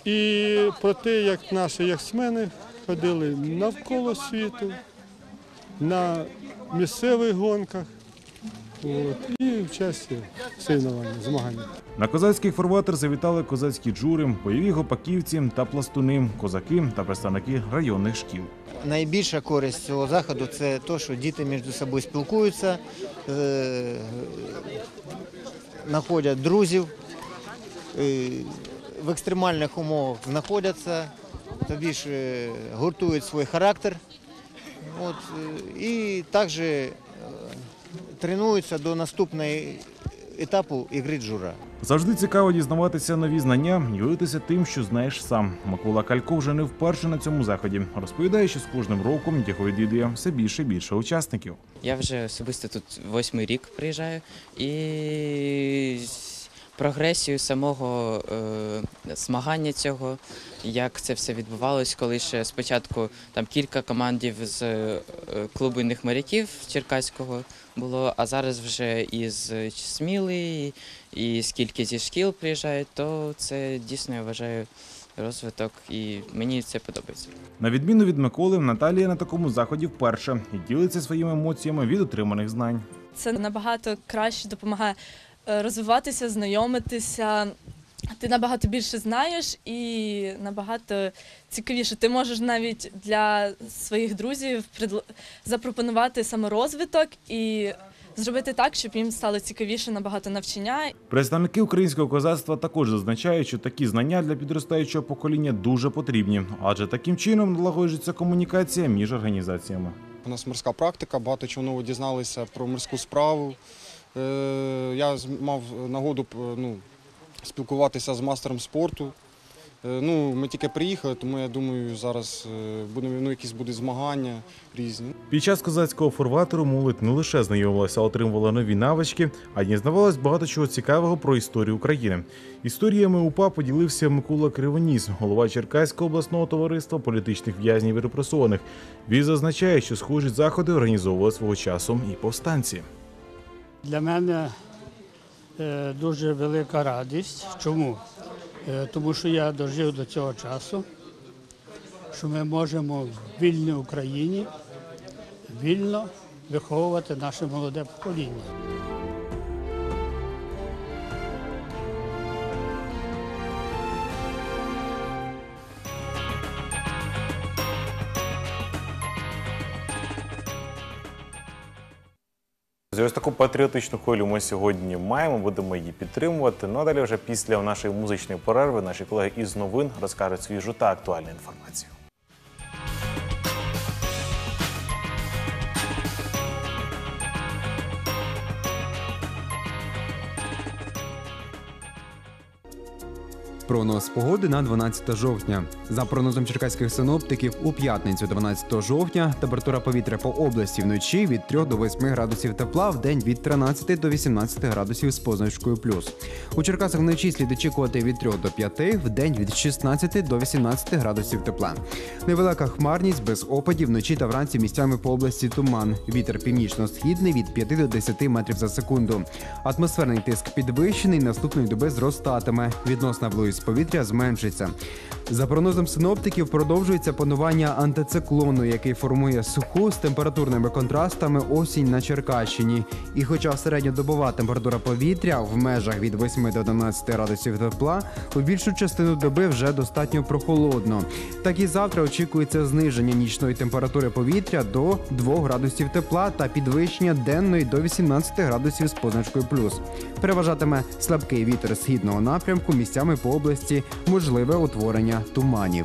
і про те, як наші яхтсмени ходили навколо світу на місцевих гонках от, і участі в соревнованнях, змаганнях. На козацьких фарватер завітали козацькі джури, бойові гопаківці та пластуни, козаки та представники районних шкіл. Найбільша користь цього заходу – це те, що діти між собою спілкуються, е, знаходять друзів, е, в екстремальних умовах знаходяться, тобі ж е, гуртують свій характер. От, е, і також е, тренуються до наступного етапу ігри джура. Завжди цікаво дізнаватися нові знання і ділитися тим, що знаєш сам. Микола Калько вже не вперше на цьому заході. Розповідає, що з кожним роком його відвідує все більше і більше учасників. Я вже особисто тут восьмий рік приїжджаю і прогресію самого е, змагання цього, як це все відбувалось, коли ще спочатку там кілька командів з е, клубу юних моряків Черкаського було, а зараз вже із Сміли, і, і скільки зі шкіл приїжджають, то це дійсно, я вважаю, розвиток, і мені це подобається. На відміну від Миколи, Наталія на такому заході вперше і ділиться своїми емоціями від отриманих знань. Це набагато краще допомагає розвиватися, знайомитися. Ти набагато більше знаєш і набагато цікавіше. Ти можеш навіть для своїх друзів запропонувати саморозвиток і зробити так, щоб їм стало цікавіше набагато навчання. Представники українського козацтва також зазначають, що такі знання для підростаючого покоління дуже потрібні, адже таким чином налагоджується комунікація між організаціями. У нас морська практика, багато чого нового дізналися про морську справу. Я мав нагоду ну, спілкуватися з майстром спорту. Ну, ми тільки приїхали, тому я думаю, зараз будемо, ну, якісь будуть змагання різні. Під час козацького фарватеру молодь не лише знайомилася, а отримувала нові навички, а й дізнавалась багато чого цікавого про історію України. Історіями УПА поділився Микола Кривоніс, голова Черкаського обласного товариства політичних в'язнів і репресованих. Він зазначає, що схожі заходи організовували свого часу і повстанці. Для мене дуже велика радість. Чому? Тому що я дожив до цього часу, що ми можемо в вільній Україні вільно виховувати наше молоде покоління. Ось таку патріотичну хвилю ми сьогодні маємо, будемо її підтримувати. Ну а далі вже після нашої музичної перерви наші колеги із новин розкажуть свіжу та актуальну інформацію. Прогноз погоди на дванадцяте жовтня. За прогнозом черкаських синоптиків, у п'ятницю дванадцятого жовтня температура повітря по області вночі від трьох до восьми градусів тепла, в день від тринадцяти до вісімнадцяти градусів з позначкою плюс. У Черкасах вночі слід очікувати від трьох до п'яти, в день від шістнадцяти до вісімнадцяти градусів тепла. Невелика хмарність, без опадів, вночі та вранці місцями по області туман. Вітер північно-східний від п'яти до десяти метрів за секунду. Атмосферний тиск підвищений, наступної доби зростатиме. Відносна вологість повітря зменшиться. За прогнозом синоптиків, продовжується панування антициклону, який формує суху з температурними контрастами осінь на Черкащині. І хоча середньодобова температура повітря в межах від восьми до одинадцяти градусів тепла, у більшу частину доби вже достатньо прохолодно. Так і завтра очікується зниження нічної температури повітря до двох градусів тепла та підвищення денної до вісімнадцяти градусів з позначкою плюс. Переважатиме слабкий вітер східного напрямку, місцями по області можливе утворення туманів.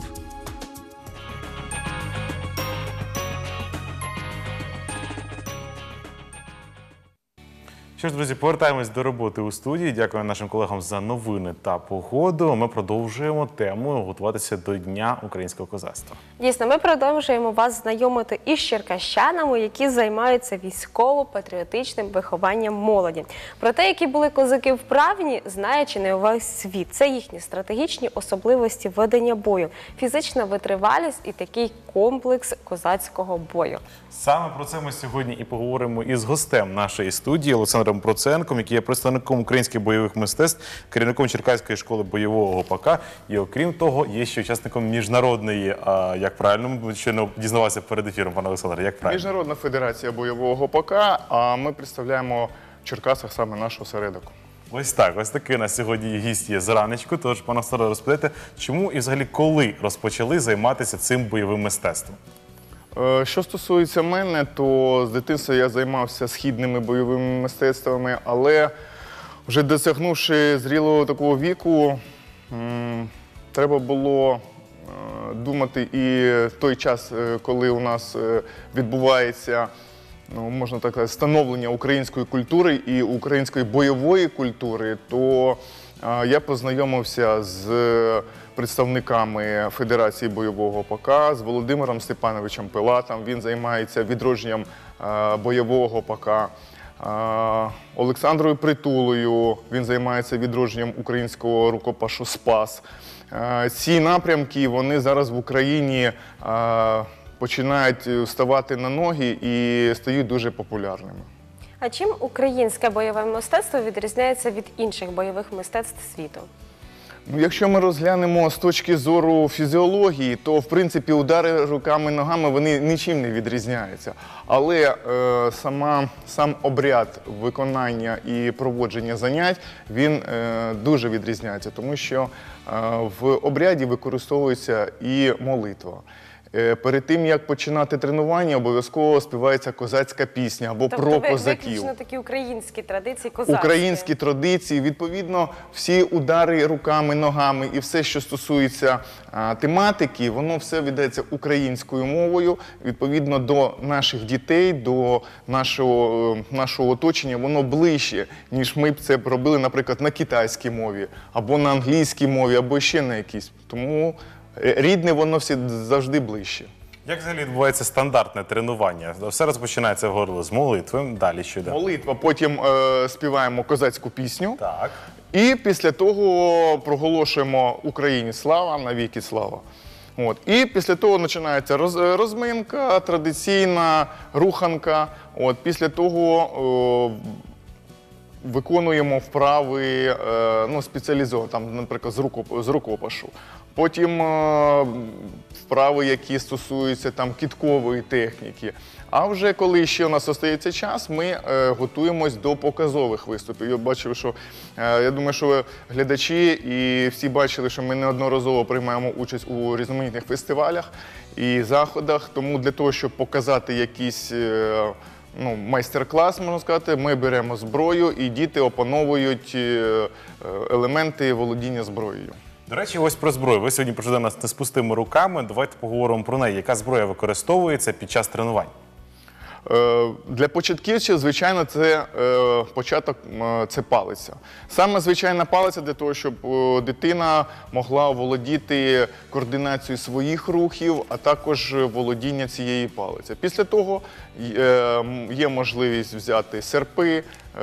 Що ж, друзі, повертаємось до роботи у студії. Дякую нашим колегам за новини та погоду. Ми продовжуємо тему готуватися до Дня українського козацтва. Дійсно, ми продовжуємо вас знайомити із черкащанами, які займаються військово-патріотичним вихованням молоді. Про те, які були козаки вправні, знає чи не увесь світ. Це їхні стратегічні особливості ведення бою, фізична витривалість і такий комплекс козацького бою. Саме про це ми сьогодні і поговоримо із гостем нашої студії Олександром Олександром Проценком, який є представником українських бойових мистецтв, керівником Черкаської школи бойового гопака. І окрім того, є ще учасником міжнародної, а, як правильно, ми ще не дізнавалися перед ефіром, пане Олександре, як правильно? Міжнародна федерація бойового гопака, а ми представляємо в Черкасах саме наш осередок. Ось так, ось такий у нас сьогодні гість є зранечку. Тож, пане Олександре, розповідайте, чому і взагалі коли розпочали займатися цим бойовим мистецтвом? Е, Що стосується мене, то з дитинства я займався східними бойовими мистецтвами, але вже досягнувши зрілого такого віку, м, треба було е, думати і в той час, е, коли у нас е, відбувається, ну, можна так сказати, становлення української культури і української бойової культури, то е, я познайомився з представниками Федерації бойового гопака, з Володимиром Степановичем Пилатом. Він займається відродженням е, бойового гопака. Е, Олександрою Притулою, він займається відродженням українського рукопашу «Спас». Е, ці напрямки, вони зараз в Україні е, починають вставати на ноги і стають дуже популярними. А чим українське бойове мистецтво відрізняється від інших бойових мистецтв світу? Якщо ми розглянемо з точки зору фізіології, то, в принципі, удари руками-ногами, вони нічим не відрізняються. Але е, сама, сам обряд виконання і проводження занять, він е, дуже відрізняється, тому що е, в обряді використовується і молитва. Перед тим, як починати тренування, обов'язково співається козацька пісня або тобто про ви, козаків. Виключно такі українські традиції, козацькі. Українські традиції, відповідно, всі удари руками, ногами і все, що стосується а, тематики, воно все ведеться українською мовою. Відповідно до наших дітей, до нашого, нашого оточення, воно ближче, ніж ми б це робили, наприклад, на китайській мові, або на англійській мові, або ще на якійсь. Тому рідне воно всі завжди ближче. Як взагалі відбувається стандартне тренування? Все розпочинається в горло з молитви, далі що йде? Молитва, потім е, співаємо козацьку пісню. Так. І після того проголошуємо «Україні слава, навіки слава». От. І після того починається роз, розминка, традиційна руханка. От. Після того е, виконуємо вправи е, ну, спеціалізовані, там, наприклад, з, руко, з рукопашу. Потім е, вправи, які стосуються там, кидкової техніки. А вже коли ще у нас остається час, ми е, готуємось до показових виступів. Я бачив, що, е, я думаю, що глядачі і всі бачили, що ми неодноразово приймаємо участь у різноманітних фестивалях і заходах. Тому для того, щоб показати якісь е, ну, майстер-клас, можна сказати, ми беремо зброю і діти опановують е, елементи володіння зброєю. До речі, ось про зброю. Ви сьогодні прийшли до нас не з пустими руками. Давайте поговоримо про неї. Яка зброя використовується під час тренувань? Для початківців, звичайно, це початок, це палиця. Саме звичайна палиця для того, щоб дитина могла володіти координацією своїх рухів, а також володіння цієї палиці. Після того є можливість взяти серпи,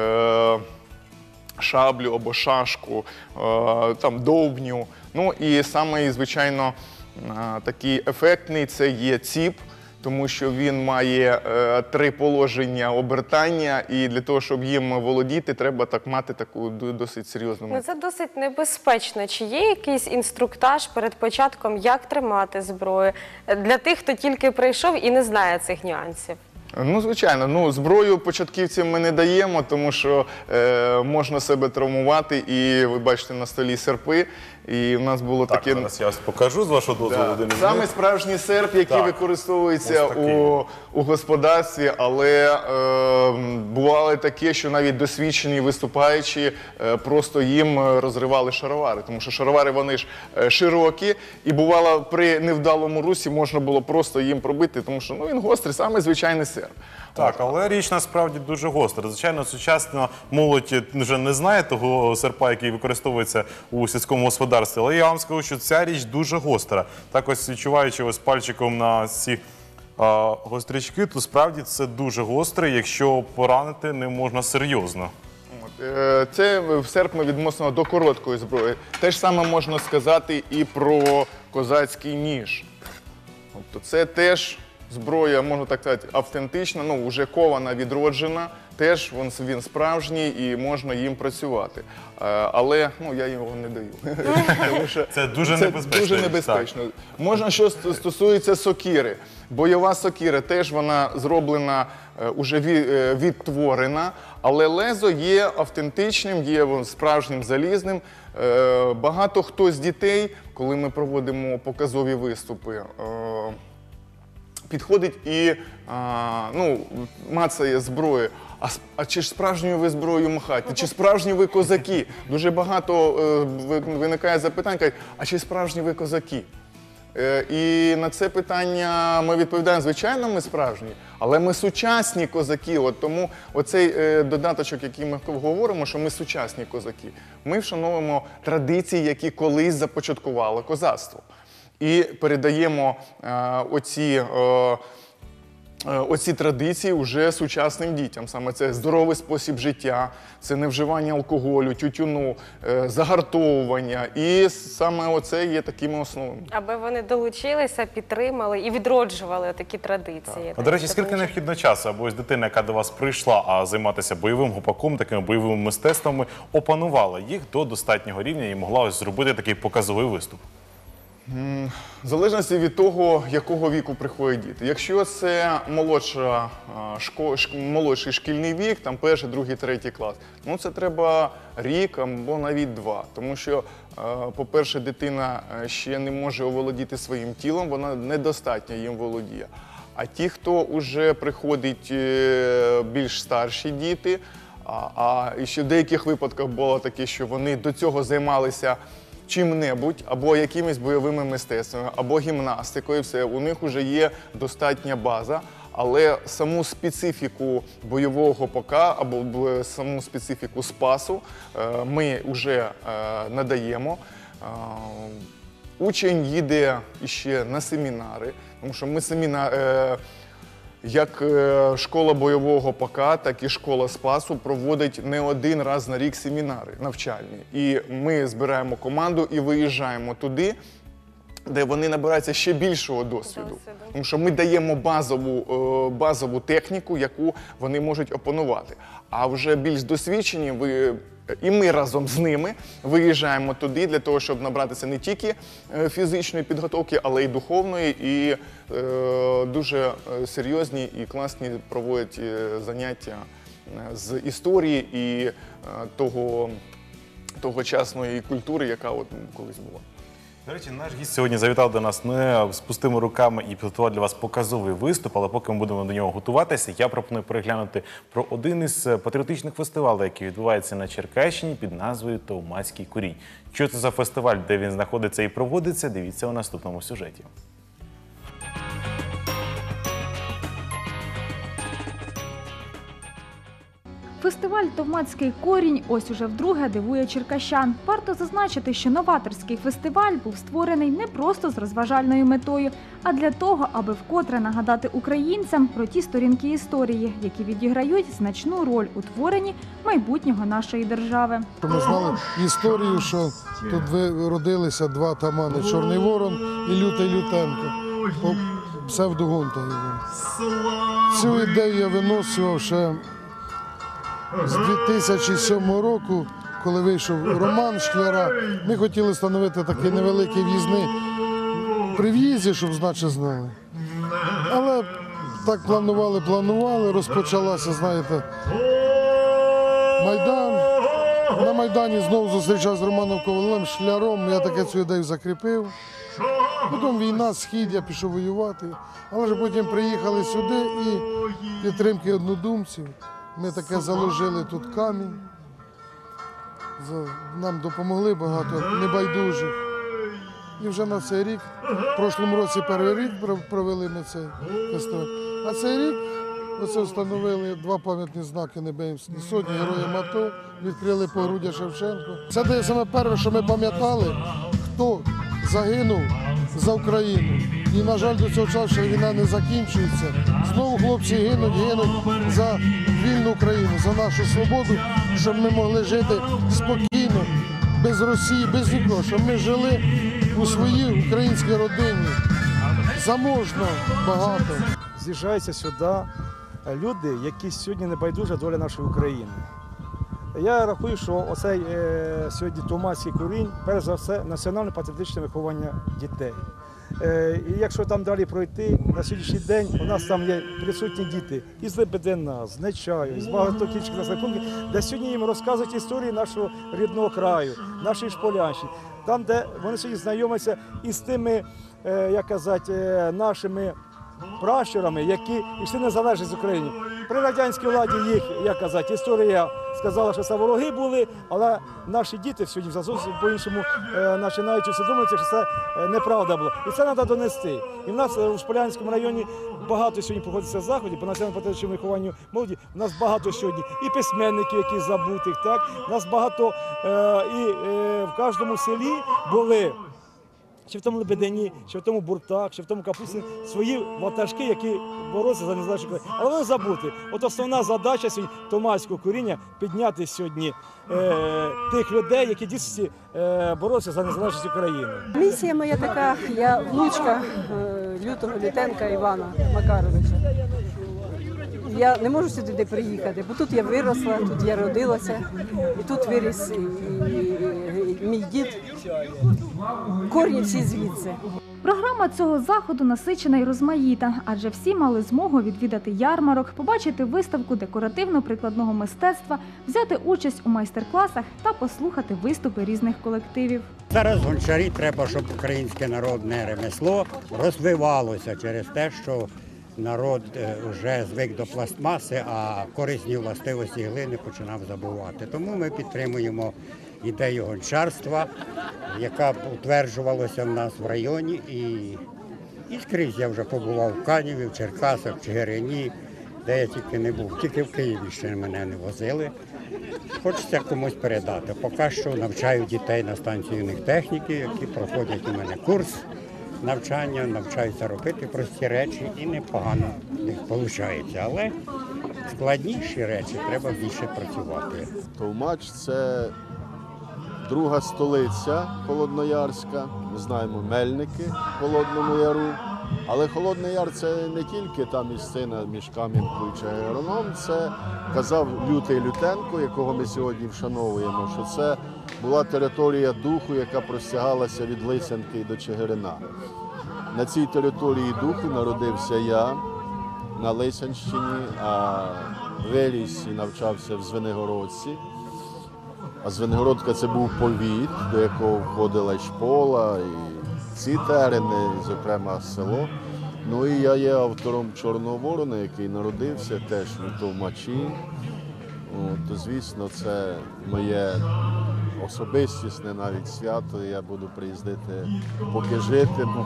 шаблю або шашку, там, довбню. Ну і саме, звичайно, такий ефектний – це є ціп, тому що він має е, три положення обертання, і для того, щоб їм володіти, треба так мати таку досить серйозну мету. Ну, це досить небезпечно. Чи є якийсь інструктаж перед початком, як тримати зброю, для тих, хто тільки прийшов і не знає цих нюансів? Ну, звичайно. Ну, зброю початківцям ми не даємо, тому що е, можна себе травмувати, і ви бачите на столі серпи. І в нас було так, таке... зараз я вас покажу, з вашого дозволу. Да. Саме справжній серп, який так. використовується у, у господарстві, але е, бувало таке, що навіть досвідчені виступаючі е, просто їм розривали шаровари, тому що шаровари вони ж е, широкі, і бувало при невдалому русі можна було просто їм пробити, тому що ну, він гострий, саме звичайний серп. Так, але річ насправді дуже гостра. Звичайно, сучасна молодь вже не знає того серпа, який використовується у сільському господарстві, але я вам скажу, що ця річ дуже гостра. Так ось відчуваючи ось пальчиком на ці а, гострячки, то справді це дуже гостре, якщо поранити не можна серйозно. Це серп ми відносимо до короткої зброї. Те ж саме можна сказати і про козацький ніж. Тобто це теж зброя, можна так сказати, автентична, ну, вже кована, відроджена теж він, він справжній і можна їм працювати. Е, але ну, я його не даю. Тому що Це дуже це небезпечно. Дуже небезпечно. Можна, що стосується сокири. Бойова сокира теж вона зроблена, вже відтворена, але лезо є автентичним, є справжнім залізним. Багато хто з дітей, коли ми проводимо показові виступи, підходить і ну, мацає зброю. А, а чи ж справжньою ви зброєю махаєте? Чи справжні ви козаки? Дуже багато е, виникає запитань, кажуть, а чи справжні ви козаки? Е, і на це питання ми відповідаємо, звичайно, ми справжні, але ми сучасні козаки. От тому оцей е, додаточок, який ми говоримо, що ми сучасні козаки. Ми вшановуємо традиції, які колись започаткувало козацтво. І передаємо е, оці... Е, Оці традиції вже сучасним дітям. Саме це здоровий спосіб життя, це невживання алкоголю, тютюну, загартовування. І саме оце є такими основами. Аби вони долучилися, підтримали і відроджували такі традиції. А, до речі, скільки необхідно часу, або ось дитина, яка до вас прийшла, а займатися бойовим гопаком, такими бойовими мистецтвами, опанувала їх до достатнього рівня і могла ось зробити такий показовий виступ? В залежності від того, якого віку приходять діти. Якщо це молодша, шко, молодший шкільний вік, там перший, другий, третій клас, ну це треба рік або навіть два. Тому що, по-перше, дитина ще не може оволодіти своїм тілом, вона недостатньо їм володіє. А ті, хто вже приходить більш старші діти, а, а ще в деяких випадках було таке, що вони до цього займалися чим-небудь, або якимись бойовими мистецтвами, або гімнастикою, все, у них вже є достатня база, але саму специфіку бойового гопака, або саму специфіку спасу ми вже надаємо. Учень їде ще на семінари, тому що ми семінари, як школа бойового гопака, так і школа спасу проводить не один раз на рік семінари навчальні. І ми збираємо команду і виїжджаємо туди, де вони набираються ще більшого досвіду. Тому що ми даємо базову, базову техніку, яку вони можуть опанувати. А вже більш досвідчені, ви, і ми разом з ними виїжджаємо туди для того, щоб набратися не тільки фізичної підготовки, але й духовної, і е, дуже серйозні і класні проводять заняття з історії і е, того, тогочасної культури, яка от колись була. До речі, наш гість сьогодні завітав до нас не з пустими руками і підготував для вас показовий виступ, але поки ми будемо до нього готуватися, я пропоную переглянути про один із патріотичних фестивалів, який відбувається на Черкащині під назвою «Товмацький курінь». Що це за фестиваль, де він знаходиться і проводиться, дивіться у наступному сюжеті. Фестиваль «Товмацький корінь» ось уже вдруге дивує черкащан. Варто зазначити, що новаторський фестиваль був створений не просто з розважальною метою, а для того, аби вкотре нагадати українцям про ті сторінки історії, які відіграють значну роль у творенні майбутнього нашої держави. Ми знали історію, що тут родилися два атамани – Чорний Ворон і Лютий Лютенко, по псевдогунта його. Цю ідею я виносив ще з дві тисячі сьомого року, коли вийшов роман Шкляра. Ми хотіли встановити такий невеликий в'їзний при в'їзді, щоб значить знали. Але так планували, планували, розпочалася, знаєте, Майдан. На Майдані знову зустрічався з Романом Ковалем Шкляром, я таке цю ідею закріпив. Потім війна, Схід, я пішов воювати. Але ж потім приїхали сюди і підтримки однодумців. Ми таке заложили тут камінь, нам допомогли багато небайдужих. І вже на цей рік, в прошлому році перший рік провели ми цей фестиваль, а цей рік оце встановили два пам'ятні знаки Небесні Сотні, Героям АТО, відкрили погруддя Шевченко. Це дає саме перше, що ми пам'ятали, хто загинув за Україну. І, на жаль, до цього часу ще війна не закінчується. Знову хлопці гинуть, гинуть за вільну Україну, за нашу свободу, щоб ми могли жити спокійно, без Росії, без нікого, щоб ми жили у своїй українській родині, заможно, багато. З'їжджаються сюди люди, які сьогодні не байдужа доля нашої України. Я рахую, що оцей е, сьогодні томаський курінь, перш за все, національно-патріотичне виховання дітей. Е, і якщо там далі пройти, на сьогоднішній день у нас там є присутні діти із Лебедина, з Нечаю, з багатьох інших населених пунктів, де сьогодні їм розказують історії нашого рідного краю, нашої Шполянщини. Там, де вони сьогодні знайомляться із тими, е, як казати, е, нашими пращурами, які йшли незалежність з України. При радянській владі їх, як казати, історія сказала, що це вороги були, але наші діти сьогодні зовсім по-іншому е, починають усвідомлювати, що це е, неправда було. І це треба донести. І в нас у Шполянському районі багато сьогодні проходиться заходів по національно-патріотичному вихованню молоді. У нас багато сьогодні і письменників, які забутих, так? У нас багато е, і е, в кожному селі були, чи в тому Лебедині, чи в тому Буртак, чи в тому Капустині, свої ватажки, які боролися за незалежність України. Але вони забути. От основна задача сьогодні томаського куріння – підняти сьогодні е, тих людей, які дійсно е, боролися за незалежність України. Місія моя така, я внучка е, лютого Лютенка Івана Макаровича. Я не можу сюди приїхати, бо тут я виросла, тут я родилася, і тут виріс і, і, і мій дід. Корні всі звідси. Програма цього заходу насичена і розмаїта, адже всі мали змогу відвідати ярмарок, побачити виставку декоративно-прикладного мистецтва, взяти участь у майстер-класах та послухати виступи різних колективів. Зараз гончарі треба, щоб українське народне ремесло розвивалося через те, що народ вже звик до пластмаси, а корисні властивості глини починав забувати. Тому ми підтримуємо ідею гончарства, яка утверджувалася в нас в районі. І, і скрізь я вже побував в Каніві, в Черкасах, в Чигирині, де я тільки не був. Тільки в Києві ще мене не возили. Хочеться комусь передати. Поки що навчаю дітей на станції юних техніки, які проходять у мене курс навчання, навчаються робити прості речі і непогано в них виходить. Але складніші речі треба більше працювати. Товмач – це друга столиця Холодноярська. Ми знаємо Мельники в Холодному Яру. Але Холодний Яр – це не тільки та місцина між Кам'янкою і Чигирином. Це казав Лютий Лютенко, якого ми сьогодні вшановуємо, що це була територія духу, яка простягалася від Лисянки до Чигирина. На цій території духу народився я на Лисянщині, а виріс і навчався в Звенигородці. А Звенигородка – це був повіт, до якого входила і шпола, і ці терени, зокрема село. Ну і я є автором Чорного Ворона, який народився теж у Товмачі. То, звісно, це моє особистісне навіть свято, я буду приїздити, поки житиму.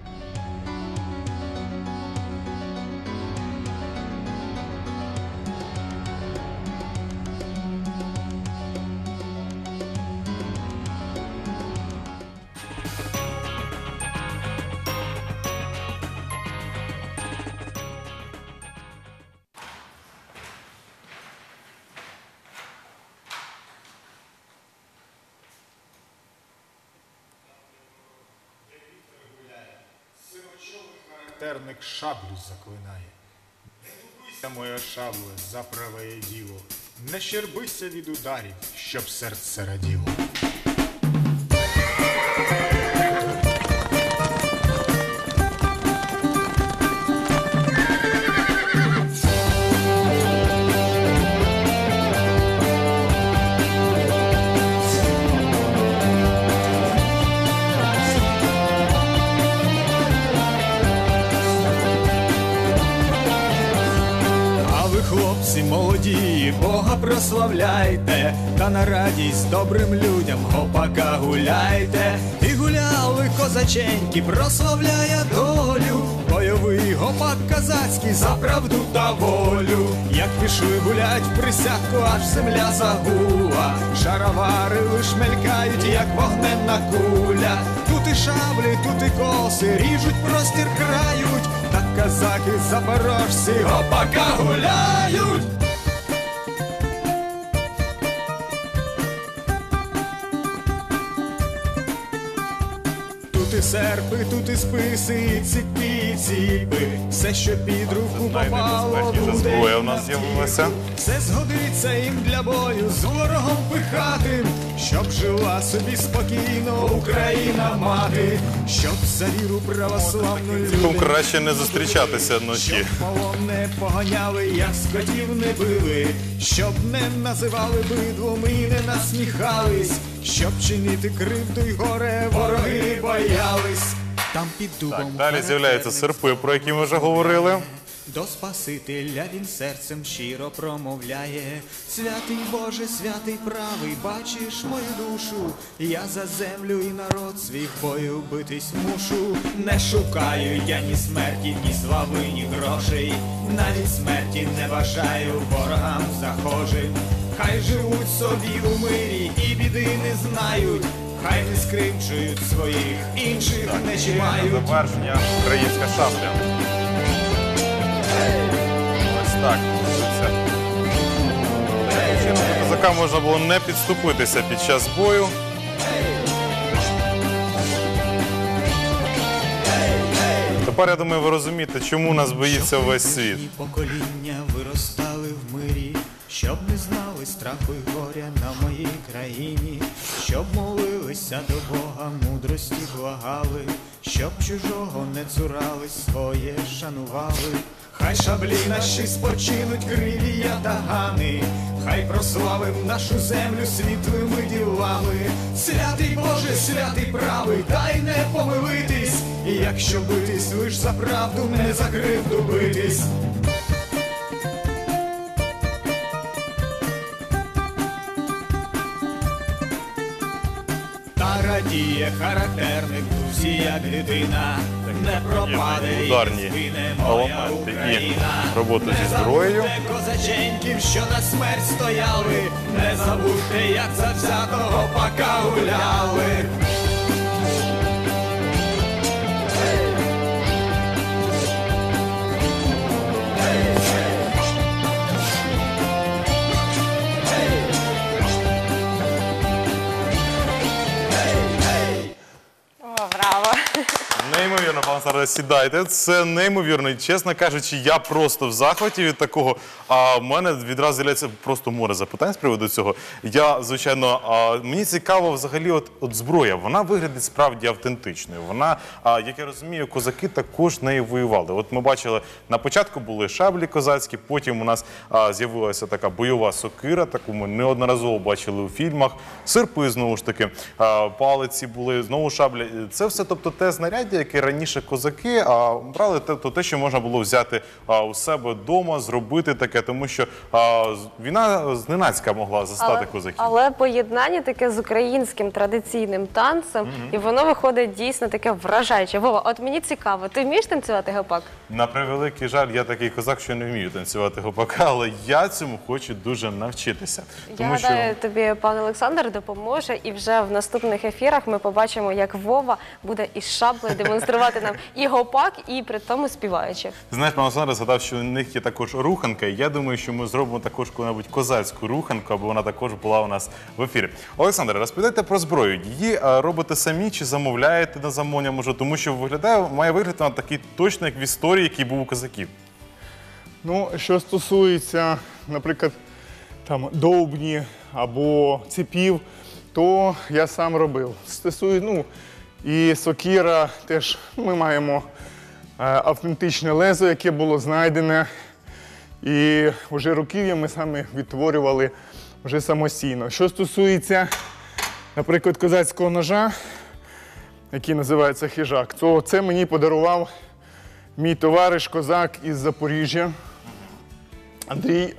Терник шаблю заклинає. Не моя шабло за праве діло, не щербися від ударів, щоб серце раділо. Хлопці молоді, Бога прославляйте, та на радість добрим людям гопака гуляйте. І гуляли козаченьки, прославляє долю, бойовий гопак казацький за правду та волю. Як пішли гулять в присядку, аж земля загула, шаровари лиш мелькають, як вогненна куля. Тут і шаблі, тут і коси, ріжуть, простір крають, так казаки запорожці гопака гуляють. Тут і серпи, тут і списи, і ціпі, і ціпи. Все, що під руку попало, буде зброя у нас з'явилася. все згодиться їм для бою з ворогом пихатим, щоб жила собі спокійно Україна мати, щоб за віру православну Цілком люди, краще не зустрічатися вночі. щоб полон не поганяли, як скотів не били, щоб не називали бидлом і не насміхались, щоб чинити кривду й горе вороги боялись. Там під дубом Далі з'являються серпи, про які ми вже говорили. до Спасителя він серцем щиро промовляє: святий Боже, святий правий, бачиш мою душу, я за землю і народ свій в бою битись мушу. Не шукаю я ні смерті, ні слави, ні грошей, навіть смерті не бажаю ворогам захожим. Хай живуть собі у мирі і біди не знають, хай не скривджують своїх, інших не чіпають. Завершення українська шабля. Ось так. Таким чином до козака можна було не підступитися під час бою. Тепер, я думаю, ви розумієте, чому нас боїться весь світ. Покоління виростали в мирі, щоб не знали страху й горя на моїй країні, щоб молилися до Бога, мудрості благали, щоб чужого не цурались, своє шанували. Хай шаблі наші спочинуть криві ятагани, хай прославим нашу землю світлими ділами. Святий Боже, святий правий, дай не помилитись, і якщо битись лиш за правду, не за кривду битись. Та радіє характерник дусі, як дитина, не пропаде і Ударні не згине моя елементи Україна. і роботу зі зброєю. Не забудьте козаченьків, що на смерть стояли, не забудьте, як завзятого пока гуляли. Браво! Неймовірно, пан Сарас, сідайте. Це неймовірно. І, чесно кажучи, я просто в захваті від такого. А в мене відразу з'являється просто море запитань з приводу цього. Я, звичайно, а, мені цікаво взагалі от, от зброя. Вона виглядає справді автентичною. Вона, а, як я розумію, козаки також нею воювали. От ми бачили, на початку були шаблі козацькі, потім у нас а, з'явилася така бойова сокира, таку ми неодноразово бачили у фільмах. Серпи, знову ж таки, а, палиці були, знову шаблі. Це все, тобто, те знаряддя, яке раніше козаки а, брали, те, то те, що можна було взяти а, у себе вдома, зробити таке, тому що а, війна зненацька могла застати Але, козаків. але поєднання таке з українським традиційним танцем, Мгм. і воно виходить дійсно таке вражаюче. Вова, от мені цікаво, ти вмієш танцювати гопак? На превеликий жаль, я такий козак, що не вмію танцювати гопака, але я цьому хочу дуже навчитися. Тому Я що гадаю, тобі пан Олександр допоможе, і вже в наступних ефірах ми побачимо, як Вова буде із шаблею демонструвати нам і гопак, і при тому співаючи. знаєш, пан Олександр згадав, що у них є також руханка. І я думаю, що ми зробимо також коли-небудь козацьку руханку, аби вона також була у нас в ефірі. Олександр, розповідайте про зброю. Її а, робите самі чи замовляєте на замовлення, може, тому що виглядає, має вигляд вона такий точно, як в історії, який був у козаків. Ну, що стосується, наприклад, там довбні або цепів, то я сам робив. Стосує, ну, і сокира теж ми маємо е, автентичне лезо, яке було знайдене. І вже руків'я ми самі відтворювали вже самостійно. Що стосується, наприклад, козацького ножа, який називається хижак, то це мені подарував мій товариш козак із Запоріжжя, Андрій.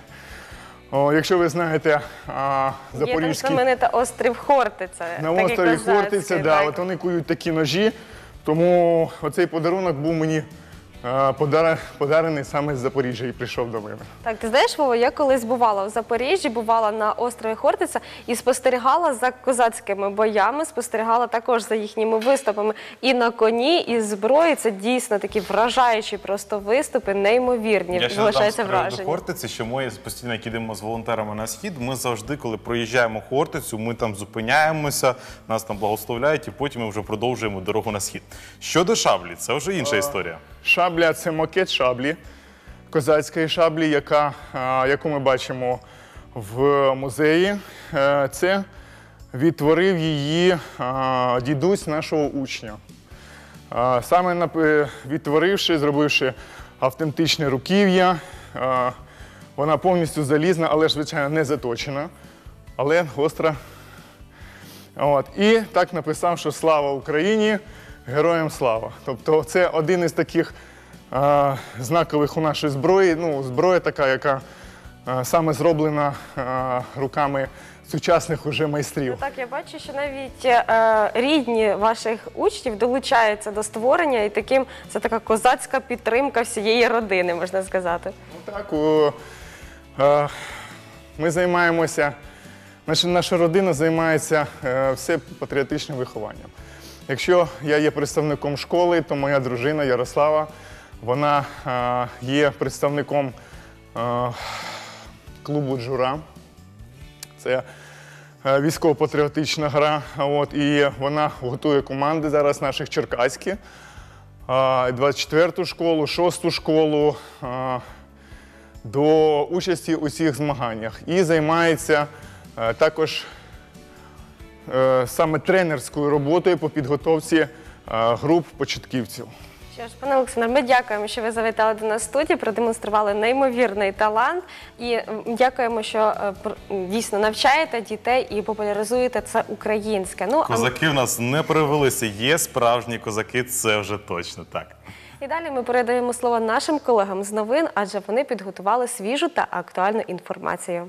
О, якщо ви знаєте, а, Є там запорізький... знаменита острів Хортиця. На такий острові козацький, Хортиця, да, так. от вони кують такі ножі, тому оцей подарунок був мені подарений саме з Запоріжжя і прийшов до мене. Так, ти знаєш, Вова, я колись бувала в Запоріжжі, бувала на острові Хортиця і спостерігала за козацькими боями, спостерігала також за їхніми виступами. І на коні, і зброї. Це дійсно такі вражаючі просто виступи, неймовірні, Я ще залишається додам враження. до Хортиці, що ми постійно як ідемо з волонтерами на схід, ми завжди, коли проїжджаємо Хортицю, ми там зупиняємося, нас там благословляють і потім ми вже продовжуємо дорогу на схід. Щодо шаблі, це вже інша історія. Шабля – це макет шаблі, козацької шаблі, яка, яку ми бачимо в музеї. Це відтворив її дідусь нашого учня. Саме відтворивши, зробивши автентичне руків'я, вона повністю залізна, але ж, звичайно, не заточена, але гостра. От. І так написав, що слава Україні, героям слава. Тобто це один із таких а, знакових у нашій зброї. Ну, зброя така, яка а, саме зроблена а, руками сучасних уже майстрів. Так, я бачу, що навіть е, рідні ваших учнів долучаються до створення, і таким це така козацька підтримка всієї родини, можна сказати. Ну, так, о, е, ми займаємося, наша, наша родина займається е, все патріотичним вихованням. Якщо я є представником школи, то моя дружина Ярослава, вона е, є представником е, клубу «Джура». Це е, військово-патріотична гра, от, і вона готує команди зараз наших черкаські, е, двадцять четверту школу, шосту школу е, до участі у цих змаганнях. І займається е, також саме тренерською роботою по підготовці груп початківців. Що ж, пане Олександр, ми дякуємо, що ви завітали до нас в студію, продемонстрували неймовірний талант. І дякуємо, що дійсно навчаєте дітей і популяризуєте це українське. Ну, Козаки в нас не перевелися, є справжні козаки, це вже точно так. І далі ми передаємо слово нашим колегам з новин, адже вони підготували свіжу та актуальну інформацію.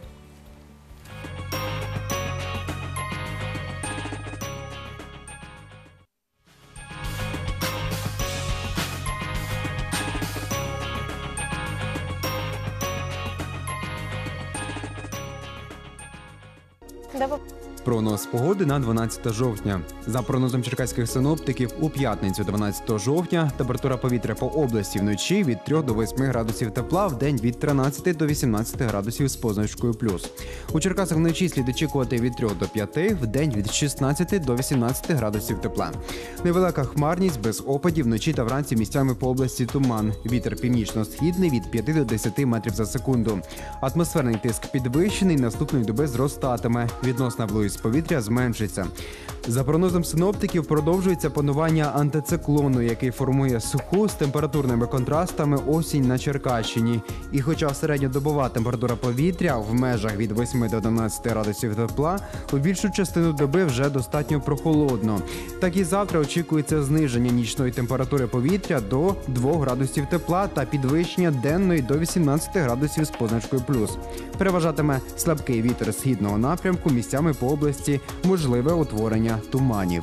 Прогноз погоди на дванадцяте жовтня. За прогнозом черкаських синоптиків, у п'ятницю дванадцятого жовтня температура повітря по області вночі від трьох до восьми градусів тепла, в день від тринадцяти до вісімнадцяти градусів з позначкою плюс. У Черкасах вночі слід очікувати від трьох до п'яти, в день від шістнадцяти до вісімнадцяти градусів тепла. Невелика хмарність, без опадів, вночі та вранці місцями по області туман. Вітер північно-східний від п'яти до десяти метрів за секунду. Атмосферний тиск підвищений, наступної доби зростатиме. Відносна вологість повітря зменшиться. За прогнозом синоптиків, продовжується панування антициклону, який формує суху з температурними контрастами осінь на Черкащині. І хоча середньодобова температура повітря в межах від восьми до одинадцяти градусів тепла, у більшу частину доби вже достатньо прохолодно. Так і завтра очікується зниження нічної температури повітря до двох градусів тепла та підвищення денної до вісімнадцяти градусів з позначкою плюс. Переважатиме слабкий вітер східного напрямку, місцями по області можливе утворення туманів.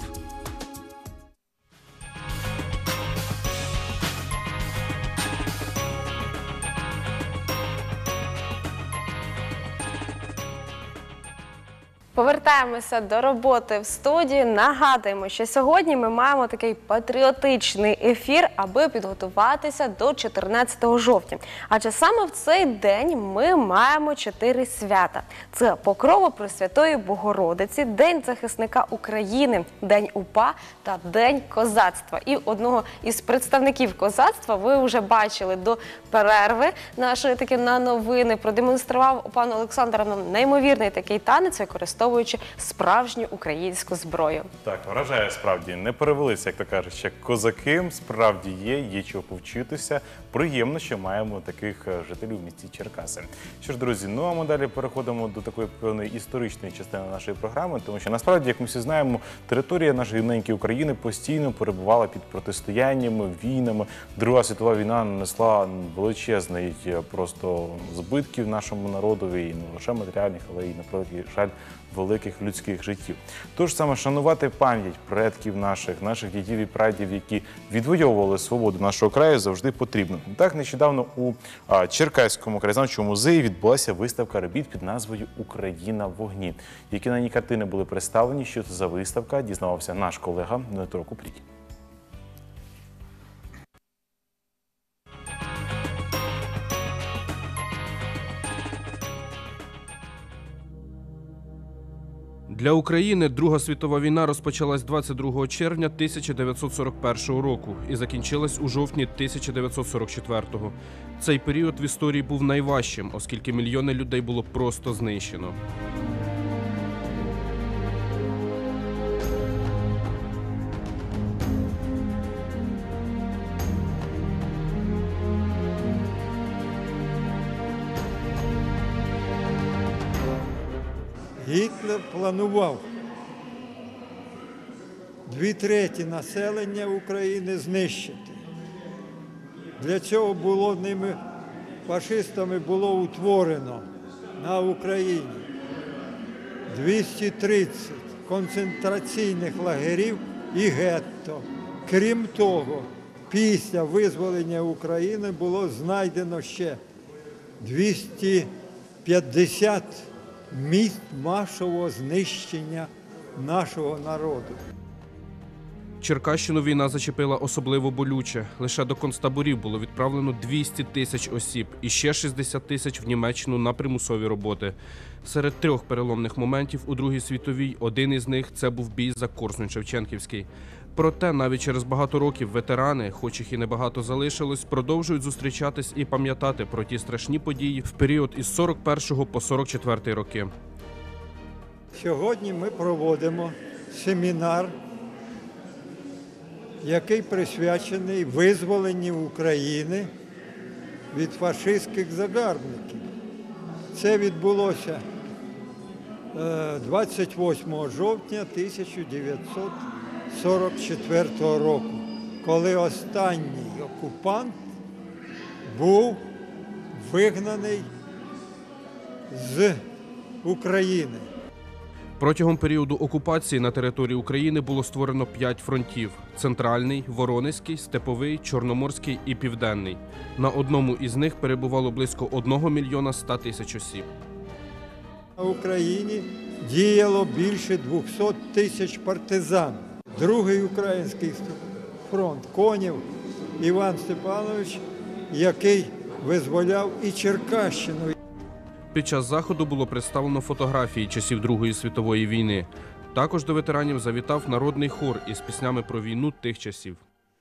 Повертаємося до роботи в студії. Нагадуємо, що сьогодні ми маємо такий патріотичний ефір, аби підготуватися до чотирнадцятого жовтня. Адже саме в цей день ми маємо чотири свята. Це Покрова Пресвятої Богородиці, День захисника України, День УПА та День козацтва. І одного із представників козацтва ви вже бачили до перерви нашої таки на новини. Продемонстрував пан Олександр нам неймовірний такий танець, використовуючи справжню українську зброю. Так, вражає справді. Не перевелися, як то кажуть, ще козаки. Справді є, є чого повчитися. Приємно, що маємо таких жителів в місті Черкаси. Що ж, друзі, ну а ми далі переходимо до такої певної історичної частини нашої програми, тому що насправді, як ми всі знаємо, територія нашої неньки України постійно перебувала під протистояннями, війнами. Друга світова війна нанесла величезний просто збитків нашому народові, і не лише матеріальних, але й, на превеликий жаль, великих людських життів. Тож саме шанувати пам'ять предків наших, наших дідів і прадідів, які відвоювали свободу нашого краю, завжди потрібно. Так, нещодавно у а, Черкаському краєзнавчому музеї відбулася виставка робіт під назвою «Україна в вогні». Які на ній картини були представлені, що це за виставка, дізнавався наш колега Дмитро Купрій. Для України Друга світова війна розпочалась двадцять другого червня тисяча дев'ятсот сорок першого року і закінчилась у жовтні тисяча дев'ятсот сорок четвертого. Цей період в історії був найважчим, оскільки мільйони людей було просто знищено. Гітлер планував дві треті населення України знищити. Для цього було ними, фашистами, було утворено на Україні двісті тридцять концентраційних лагерів і гетто. Крім того, після визволення України було знайдено ще двісті п'ятдесят місць масового знищення нашого народу. Черкащину війна зачепила особливо болюче. Лише до концтаборів було відправлено двісті тисяч осіб і ще шістдесят тисяч в Німеччину на примусові роботи. Серед трьох переломних моментів у Другій світовій один із них – це був бій за Корсунь-Шевченківський. Проте навіть через багато років ветерани, хоч їх і небагато залишилось, продовжують зустрічатись і пам'ятати про ті страшні події в період із сорок першого по сорок четвертий роки. Сьогодні ми проводимо семінар, який присвячений визволенню України від фашистських загарбників. Це відбулося двадцять восьмого жовтня тисяча дев'ятсот сорок четвертого року, коли останній окупант був вигнаний з України. Протягом періоду окупації на території України було створено п'ять фронтів – Центральний, Воронезький, Степовий, Чорноморський і Південний. На одному із них перебувало близько одного мільйона ста тисяч осіб. На Україні діяло більше двохсот тисяч партизан. Другий український фронт Конів Іван Степанович, який визволяв і Черкащину. Під час заходу було представлено фотографії часів Другої світової війни. Також до ветеранів завітав народний хор із піснями про війну тих часів.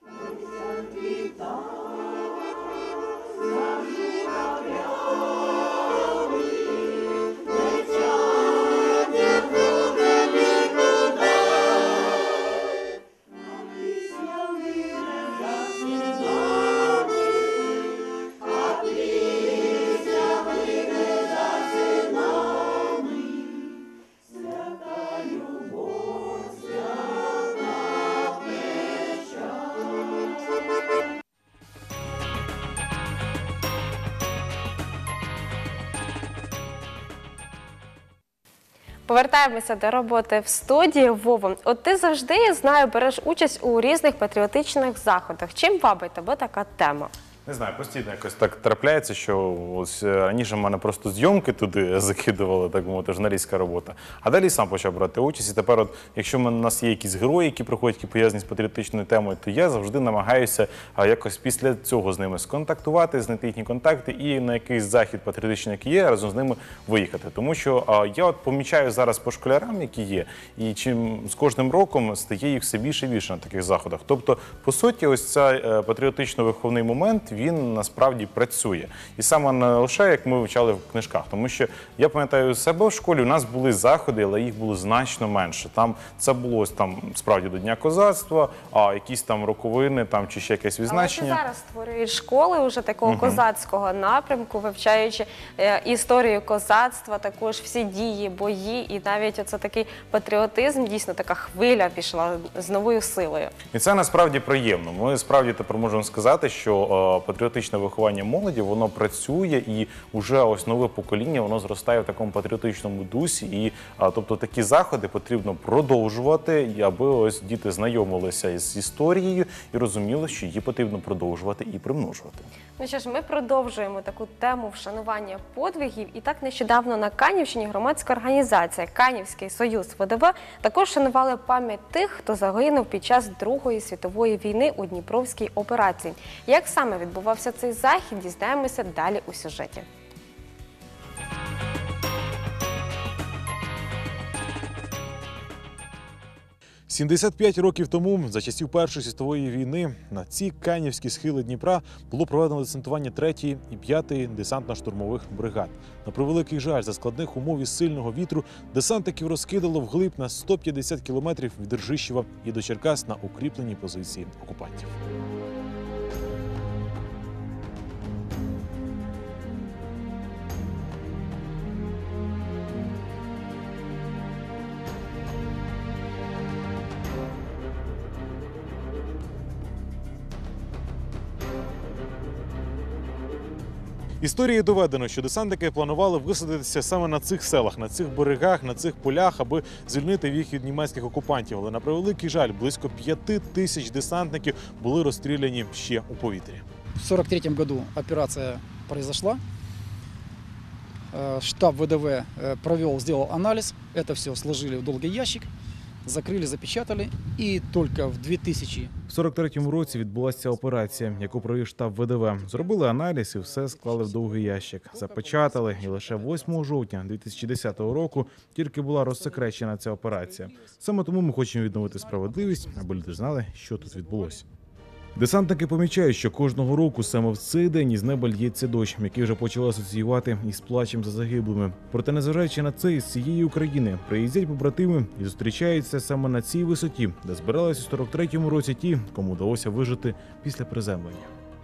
Повертаємося до роботи в студії. Вова, от ти завжди, я знаю, береш участь у різних патріотичних заходах. Чим вабить тебе така тема? Не знаю, постійно якось так трапляється, що ось раніше в мене просто зйомки туди закидували, так мовити, журналістська робота. А далі сам почав брати участь. І тепер, от, якщо в нас є якісь герої, які приходять, які пов'язані з патріотичною темою, то я завжди намагаюся а, якось після цього з ними сконтактувати, знайти їхні контакти і на якийсь захід патріотичний, який є, разом з ними виїхати. Тому що а, я от помічаю зараз по школярам, які є, і чим з кожним роком стає їх все більше і більше на таких заходах. Тобто, по суті, ось цей патріотично-виховний момент, він насправді працює. І саме не лише, як ми вивчали в книжках. Тому що, я пам'ятаю себе в школі, у нас були заходи, але їх було значно менше. Там це було там, справді до Дня козацтва, а якісь там роковини там, чи ще якесь відзначення. Але зараз створюють школи вже такого Угу. козацького напрямку, вивчаючи е, історію козацтва, також всі дії, бої, і навіть оце такий патріотизм, дійсно така хвиля пішла з новою силою. І це насправді приємно. Ми справді тепер можемо сказати, що патріотичне виховання молоді, воно працює, і вже ось нове покоління, воно зростає в такому патріотичному дусі. І, тобто, такі заходи потрібно продовжувати, аби ось діти знайомилися із історією і розуміли, що її потрібно продовжувати і примножувати. Ну що ж, ми продовжуємо таку тему вшанування подвигів. І так нещодавно на Канівщині громадська організація «Канівський союз ВДВ» також вшанували пам'ять тих, хто загинув під час Другої світової війни у Дніпровській операції. Як саме відбувався цей захід, дізнаємося далі у сюжеті. сімдесят п'ять років тому, за часів Першої світової війни, на ці канівські схили Дніпра було проведено десантування третьої і п'ятої десантно-штурмових бригад. На превеликий жаль, за складних умов і сильного вітру десантників розкидало вглиб на сто п'ятдесят кілометрів від Ржищева і до Черкас на укріплені позиції окупантів. Історією доведено, що десантники планували висадитися саме на цих селах, на цих берегах, на цих полях, аби звільнити їх від німецьких окупантів. Але на превеликий жаль, близько п'яти тисяч десантників були розстріляні ще у повітрі. В сорок третьем году операция произошла. Штаб ВДВ провел, сделал анализ, это все сложили в долгий ящик, закрили, запечатали, і тільки в дві тисячі В сорок третьому році відбулася операція, яку провів штаб ВДВ. Зробили аналіз і все склали в довгий ящик. Запечатали, і лише восьмого жовтня дві тисячі десятого року тільки була розсекречена ця операція. Саме тому ми хочемо відновити справедливість, аби люди знали, що тут відбулося. Десантники помічають, що кожного року саме в цей день із неба л'ється дощ, який вже почали асоціювати із плачем за загиблими. Проте, незважаючи на це, із цієї України приїздять побратими і зустрічаються саме на цій висоті, де збирались у сорок третьому році ті, кому вдалося вижити після приземлення.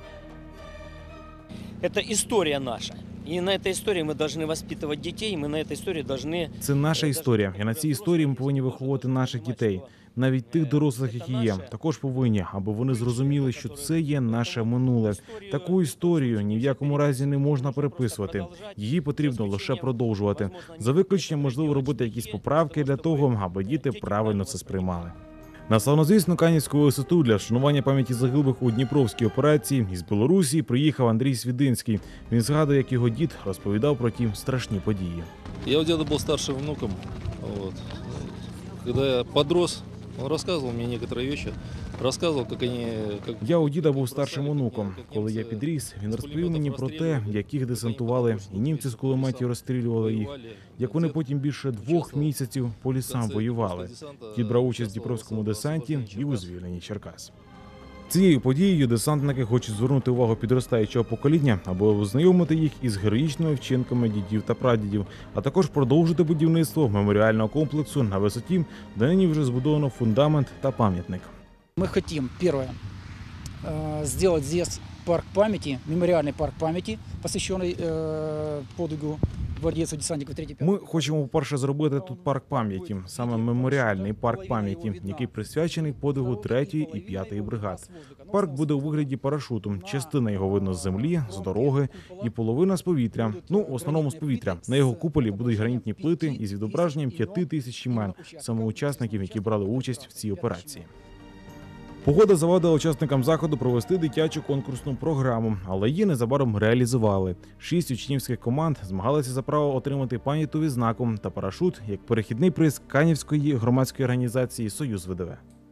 Это история наша. И на этой истории мы должны воспитывать детей, мы на этой истории должны... Це наша історія, і на цій історії ми повинні виховувати наших дітей. Навіть тих дорослих, які є, також повинні, аби вони зрозуміли, що це є наше минуле. Таку історію ні в якому разі не можна переписувати. Її потрібно лише продовжувати. За виключенням можливо робити якісь поправки для того, аби діти правильно це сприймали. На славнозвісну Канівську висоту для вшанування пам'яті загиблих у Дніпровській операції із Білорусі приїхав Андрій Свідинський. Він згадує, як його дід розповідав про ті страшні події. Я у деда був старшим внуком. Вот. Когда я подрос, он рассказывал мне некоторые вещи. Рассказывал, как они... Как... Я у діда був старшим онуком. Коли я підріс, він розповів мені про те, як їх десантували, і німці з кулеметів розстрілювали їх, як вони потім більше двох місяців по лісам воювали. Дід брав участь в Дніпровському десанті і у звільненні Черкас. Цією подією десантники хочуть звернути увагу підростаючого покоління, аби ознайомити їх із героїчними вчинками дідів та прадідів, а також продовжити будівництво меморіального комплексу на висоті, де нині вже збудовано фундамент та пам'ятник. Мы хотим, первое, сделать здесь парк памяти, мемориальный парк памяти, посвященный подвигу гвардейцев, десантников третьей. Ми хочемо, по-перше, зробити тут парк пам'яті, саме меморіальний парк пам'яті, який присвячений подвигу третьої і п'ятої бригад. Парк буде у вигляді парашуту. Частина його видно з землі, з дороги і половина з повітря. Ну, в основному з повітря. На його куполі будуть гранітні плити із відображенням п'яти тисяч імен, саме учасників, які брали участь в цій операції. Погода завадила учасникам заходу провести дитячу конкурсну програму, але її незабаром реалізували. Шість учнівських команд змагалися за право отримати пам'ятну відзнаку та парашут як перехідний приз Канівської громадської організації «Союз ВДВ».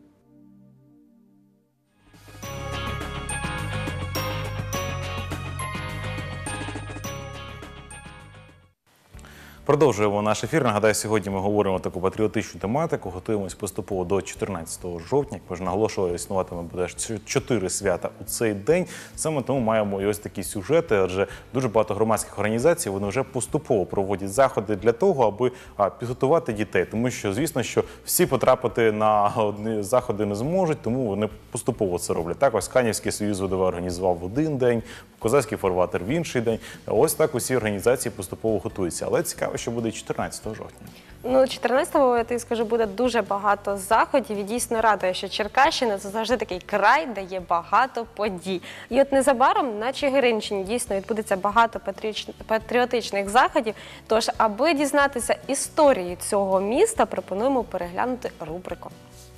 Продовжуємо наш ефір. Нагадаю, сьогодні ми говоримо таку патріотичну тематику, готуємось поступово до чотирнадцятого жовтня. Як ми ж наголошували, існуватиме буде чотири свята у цей день. Саме тому маємо і ось такі сюжети, адже дуже багато громадських організацій, вони вже поступово проводять заходи для того, аби а, підготувати дітей. Тому що, звісно, що всі потрапити на одні заходи не зможуть, тому вони поступово це роблять. Так, ось Канівський союз ВДВ організував в один день, Козацький фарватер в інший день. Ось так усі організації поступово готуються. Але цікаво, цікаво, що буде чотирнадцятого жовтня. Ну, чотирнадцятого, я тобі скажу, буде дуже багато заходів і дійсно радує, що Черкащина – це завжди такий край, де є багато подій. І от незабаром на Чигиринщині дійсно відбудеться багато патріотичних заходів. Тож, аби дізнатися історії цього міста, пропонуємо переглянути рубрику.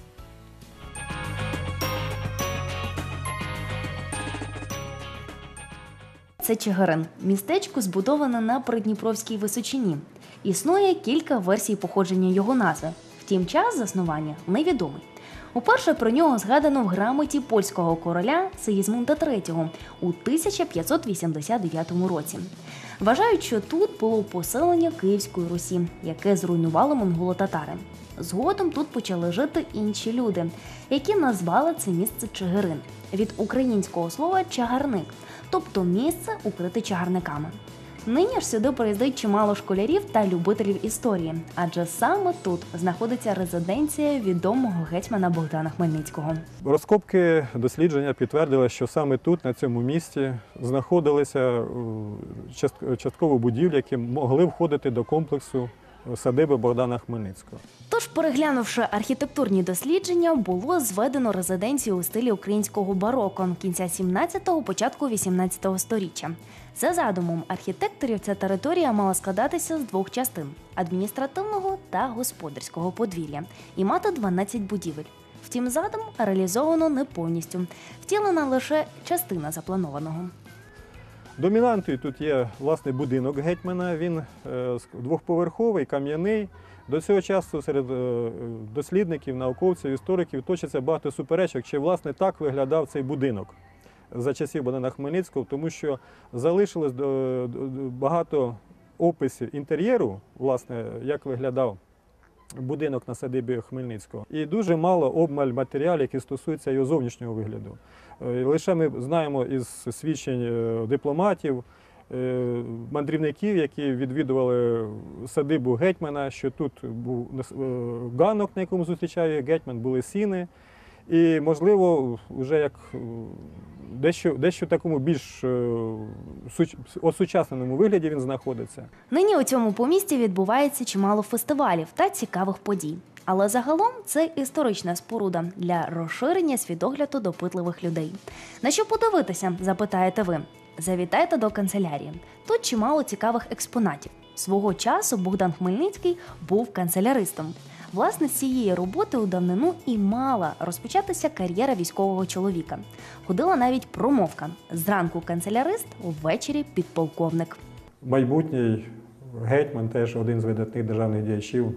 Це Чигирин. Містечко збудоване на Придніпровській Височині. Існує кілька версій походження його назви. Втім, час заснування невідомий. Уперше про нього згадано в грамоті польського короля Сигізмунда третього у тисяча п'ятсот вісімдесят дев'ятому році. Вважають, що тут було поселення Київської Русі, яке зруйнували монголо-татари. Згодом тут почали жити інші люди, які назвали це місце Чигирин від українського слова «чагарник», тобто місце, укрите чагарниками. Нині ж сюди приїздить чимало школярів та любителів історії, адже саме тут знаходиться резиденція відомого гетьмана Богдана Хмельницького. Розкопки, дослідження підтвердили, що саме тут, на цьому місці, знаходилися частково будівлі, які могли входити до комплексу садиби Богдана Хмельницького. Тож, переглянувши архітектурні дослідження, було зведено резиденцію у стилі українського бароко кінця сімнадцятого – початку вісімнадцятого сторіччя. За задумом архітекторів, ця територія мала складатися з двох частин – адміністративного та господарського подвір'я і мати дванадцять будівель. Втім, задум реалізовано не повністю, втілена лише частина запланованого. Домінантою тут є власний будинок гетьмана, він двохповерховий, кам'яний. До цього часу серед дослідників, науковців, істориків точиться багато суперечок, чи власне так виглядав цей будинок за часів Богдана Хмельницького, тому що залишилось багато описів інтер'єру, власне, як виглядав будинок на садибі Хмельницького. І дуже мало обмаль матеріалів, які стосуються його зовнішнього вигляду. Лише ми знаємо із свідчень дипломатів, мандрівників, які відвідували садибу гетьмана, що тут був ганок, на якому зустрічає гетьман, були сіни. І, можливо, вже як дещо, дещо в такому більш осучасненому вигляді він знаходиться. Нині у цьому помісті відбувається чимало фестивалів та цікавих подій. Але загалом це історична споруда для розширення світогляду допитливих людей. На що подивитися, запитаєте ви? Завітайте до канцелярії. Тут чимало цікавих експонатів. Свого часу Богдан Хмельницький був канцеляристом. Власне, з цієї роботи у давнину і мала розпочатися кар'єра військового чоловіка. Ходила навіть промовка: зранку канцелярист, ввечері підполковник. Майбутній гетьман, теж один з видатних державних діячів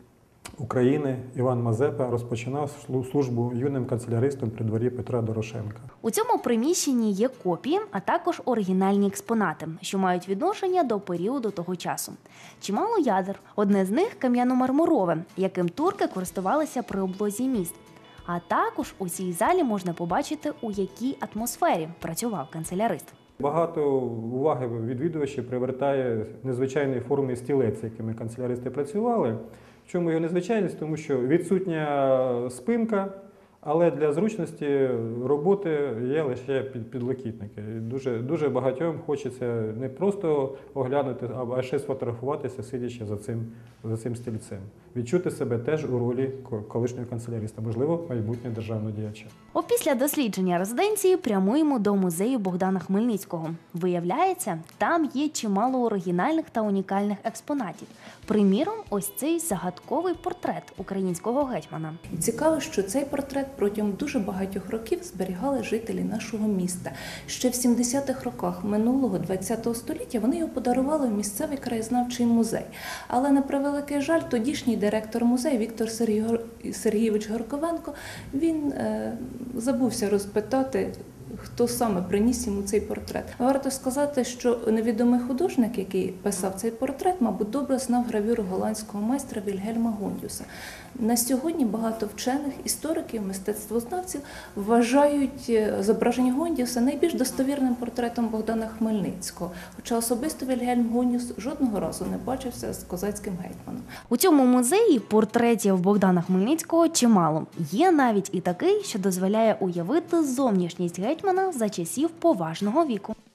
України, Іван Мазепа, розпочинав службу юним канцеляристом при дворі Петра Дорошенка. У цьому приміщенні є копії, а також оригінальні експонати, що мають відношення до періоду того часу. Чимало ядер, одне з них кам'яно-мармурове, яким турки користувалися при облозі міст. А також у цій залі можна побачити, у якій атмосфері працював канцелярист. Багато уваги відвідувачів привертає незвичайної форми стілець, якими канцеляристи працювали. В чому його незвичайність? Тому що відсутня спинка, але для зручності роботи є лише підлокітники. Дуже, дуже багатьом хочеться не просто оглянути, а ще сфотографуватися, сидячи за цим, за цим стільцем. Відчути себе теж у ролі колишнього канцеляриста, можливо, майбутнього державного діяча. Опісля дослідження резиденції прямуємо до музею Богдана Хмельницького. Виявляється, там є чимало оригінальних та унікальних експонатів. Приміром, ось цей загадковий портрет українського гетьмана. Цікаво, що цей портрет протягом дуже багатьох років зберігали жителі нашого міста. Ще в сімдесятих роках минулого ХХ століття вони його подарували в місцевий краєзнавчий музей. Але, на превеликий жаль, тодішній директор музею Віктор Сергійович Горковенко, він е, забувся розпитати, хто саме приніс йому цей портрет. Варто сказати, що невідомий художник, який писав цей портрет, мабуть, добре знав гравюру голландського майстра Вільгельма Гондюса. На сьогодні багато вчених, істориків, мистецтвознавців вважають зображення Гондюса найбільш достовірним портретом Богдана Хмельницького. Хоча особисто Вільгельм Гондюс жодного разу не бачився з козацьким гетьманом. У цьому музеї портретів Богдана Хмельницького чимало. Є навіть і такий, що дозволяє уявити зовнішність гетьмана за часів поважного віку.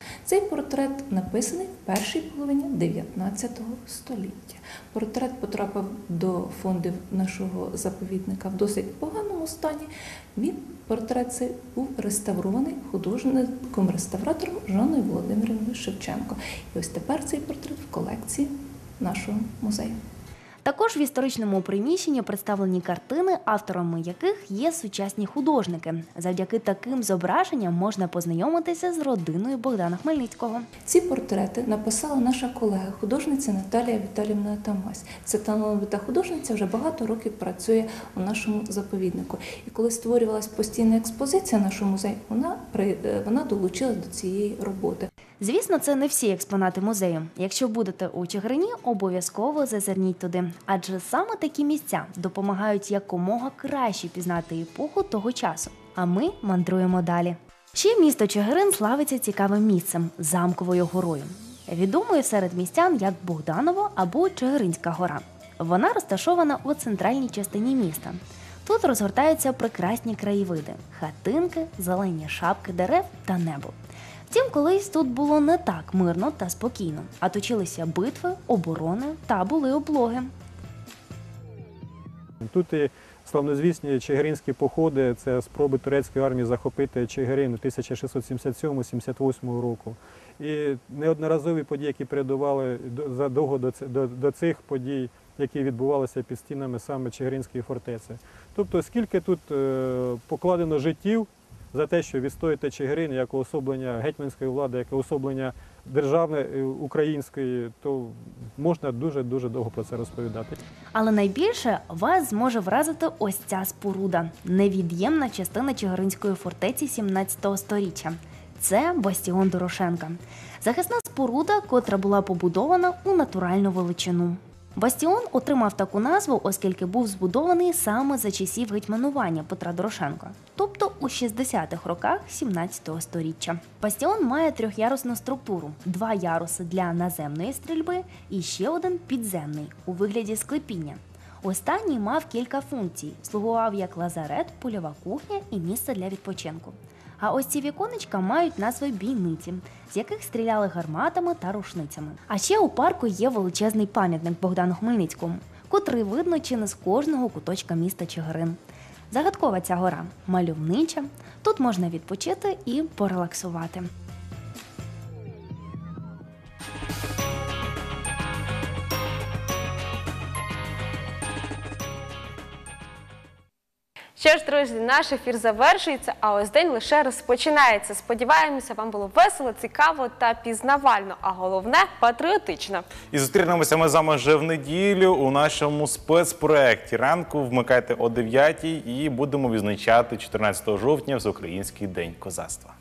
Цей портрет написаний в першій половині дев'ятнадцятого століття. Портрет потрапив до фондів нашого заповідника в досить поганому стані. Він, портрет цей, був реставрований художником-реставратором Жанною Володимирівною Шевченко. І ось тепер цей портрет в колекції нашого музею. Також в історичному приміщенні представлені картини, авторами яких є сучасні художники. Завдяки таким зображенням можна познайомитися з родиною Богдана Хмельницького. Ці портрети написала наша колега, художниця Наталія Віталіївна Атамась. Ця талановита художниця вже багато років працює у нашому заповіднику. І коли створювалась постійна експозиція нашого музею, вона, вона долучилась до цієї роботи. Звісно, це не всі експонати музею. Якщо будете у Чигирині, обов'язково зазирніть туди. Адже саме такі місця допомагають якомога краще пізнати епоху того часу. А ми мандруємо далі. Ще місто Чигирин славиться цікавим місцем – Замковою горою. Відомою серед містян як Богданова або Чигиринська гора. Вона розташована у центральній частині міста. Тут розгортаються прекрасні краєвиди – хатинки, зелені шапки дерев та небо. Втім, колись тут було не так мирно та спокійно, а точилися битви, оборони та були облоги. Тут і славнозвісні чигиринські походи, це спроби турецької армії захопити Чигирин у тисяча шістсот сімдесят сьомому — сімдесят восьмому року. І неодноразові події, які передували задовго до, до, до цих подій, які відбувалися під стінами саме Чигиринської фортеці. Тобто, скільки тут е, покладено життів за те, що відстоїти Чигирин як уособлення гетьманської влади, як уособлення державної української, то можна дуже-дуже довго про це розповідати. Але найбільше вас зможе вразити ось ця споруда – невід'ємна частина Чигиринської фортеці сімнадцятого сторіччя. Це бастіон Дорошенка. Захисна споруда, котра була побудована у натуральну величину. Бастіон отримав таку назву, оскільки був збудований саме за часів гетьманування Петра Дорошенка, тобто у шістдесятих роках сімнадцятого сторіччя. Бастіон має трьохярусну структуру – два яруси для наземної стрільби і ще один підземний у вигляді склепіння. Останній мав кілька функцій – слугував як лазарет, польова кухня і місце для відпочинку. А ось ці віконечка мають назви бійниці, з яких стріляли гарматами та рушницями. А ще у парку є величезний пам'ятник Богдану Хмельницькому, котрий видно чи не з кожного куточка міста Чигирин. Загадкова ця гора, мальовнича, тут можна відпочити і порелаксувати. Що ж, друзі, наш ефір завершується, а ось день лише розпочинається. Сподіваємося, вам було весело, цікаво та пізнавально, а головне – патріотично. І зустрінемося ми з вами вже в неділю у нашому спецпроекті. Ранку вмикайте о дев'ятій і будемо відзначати чотирнадцятого жовтня Всеукраїнський день козацтва.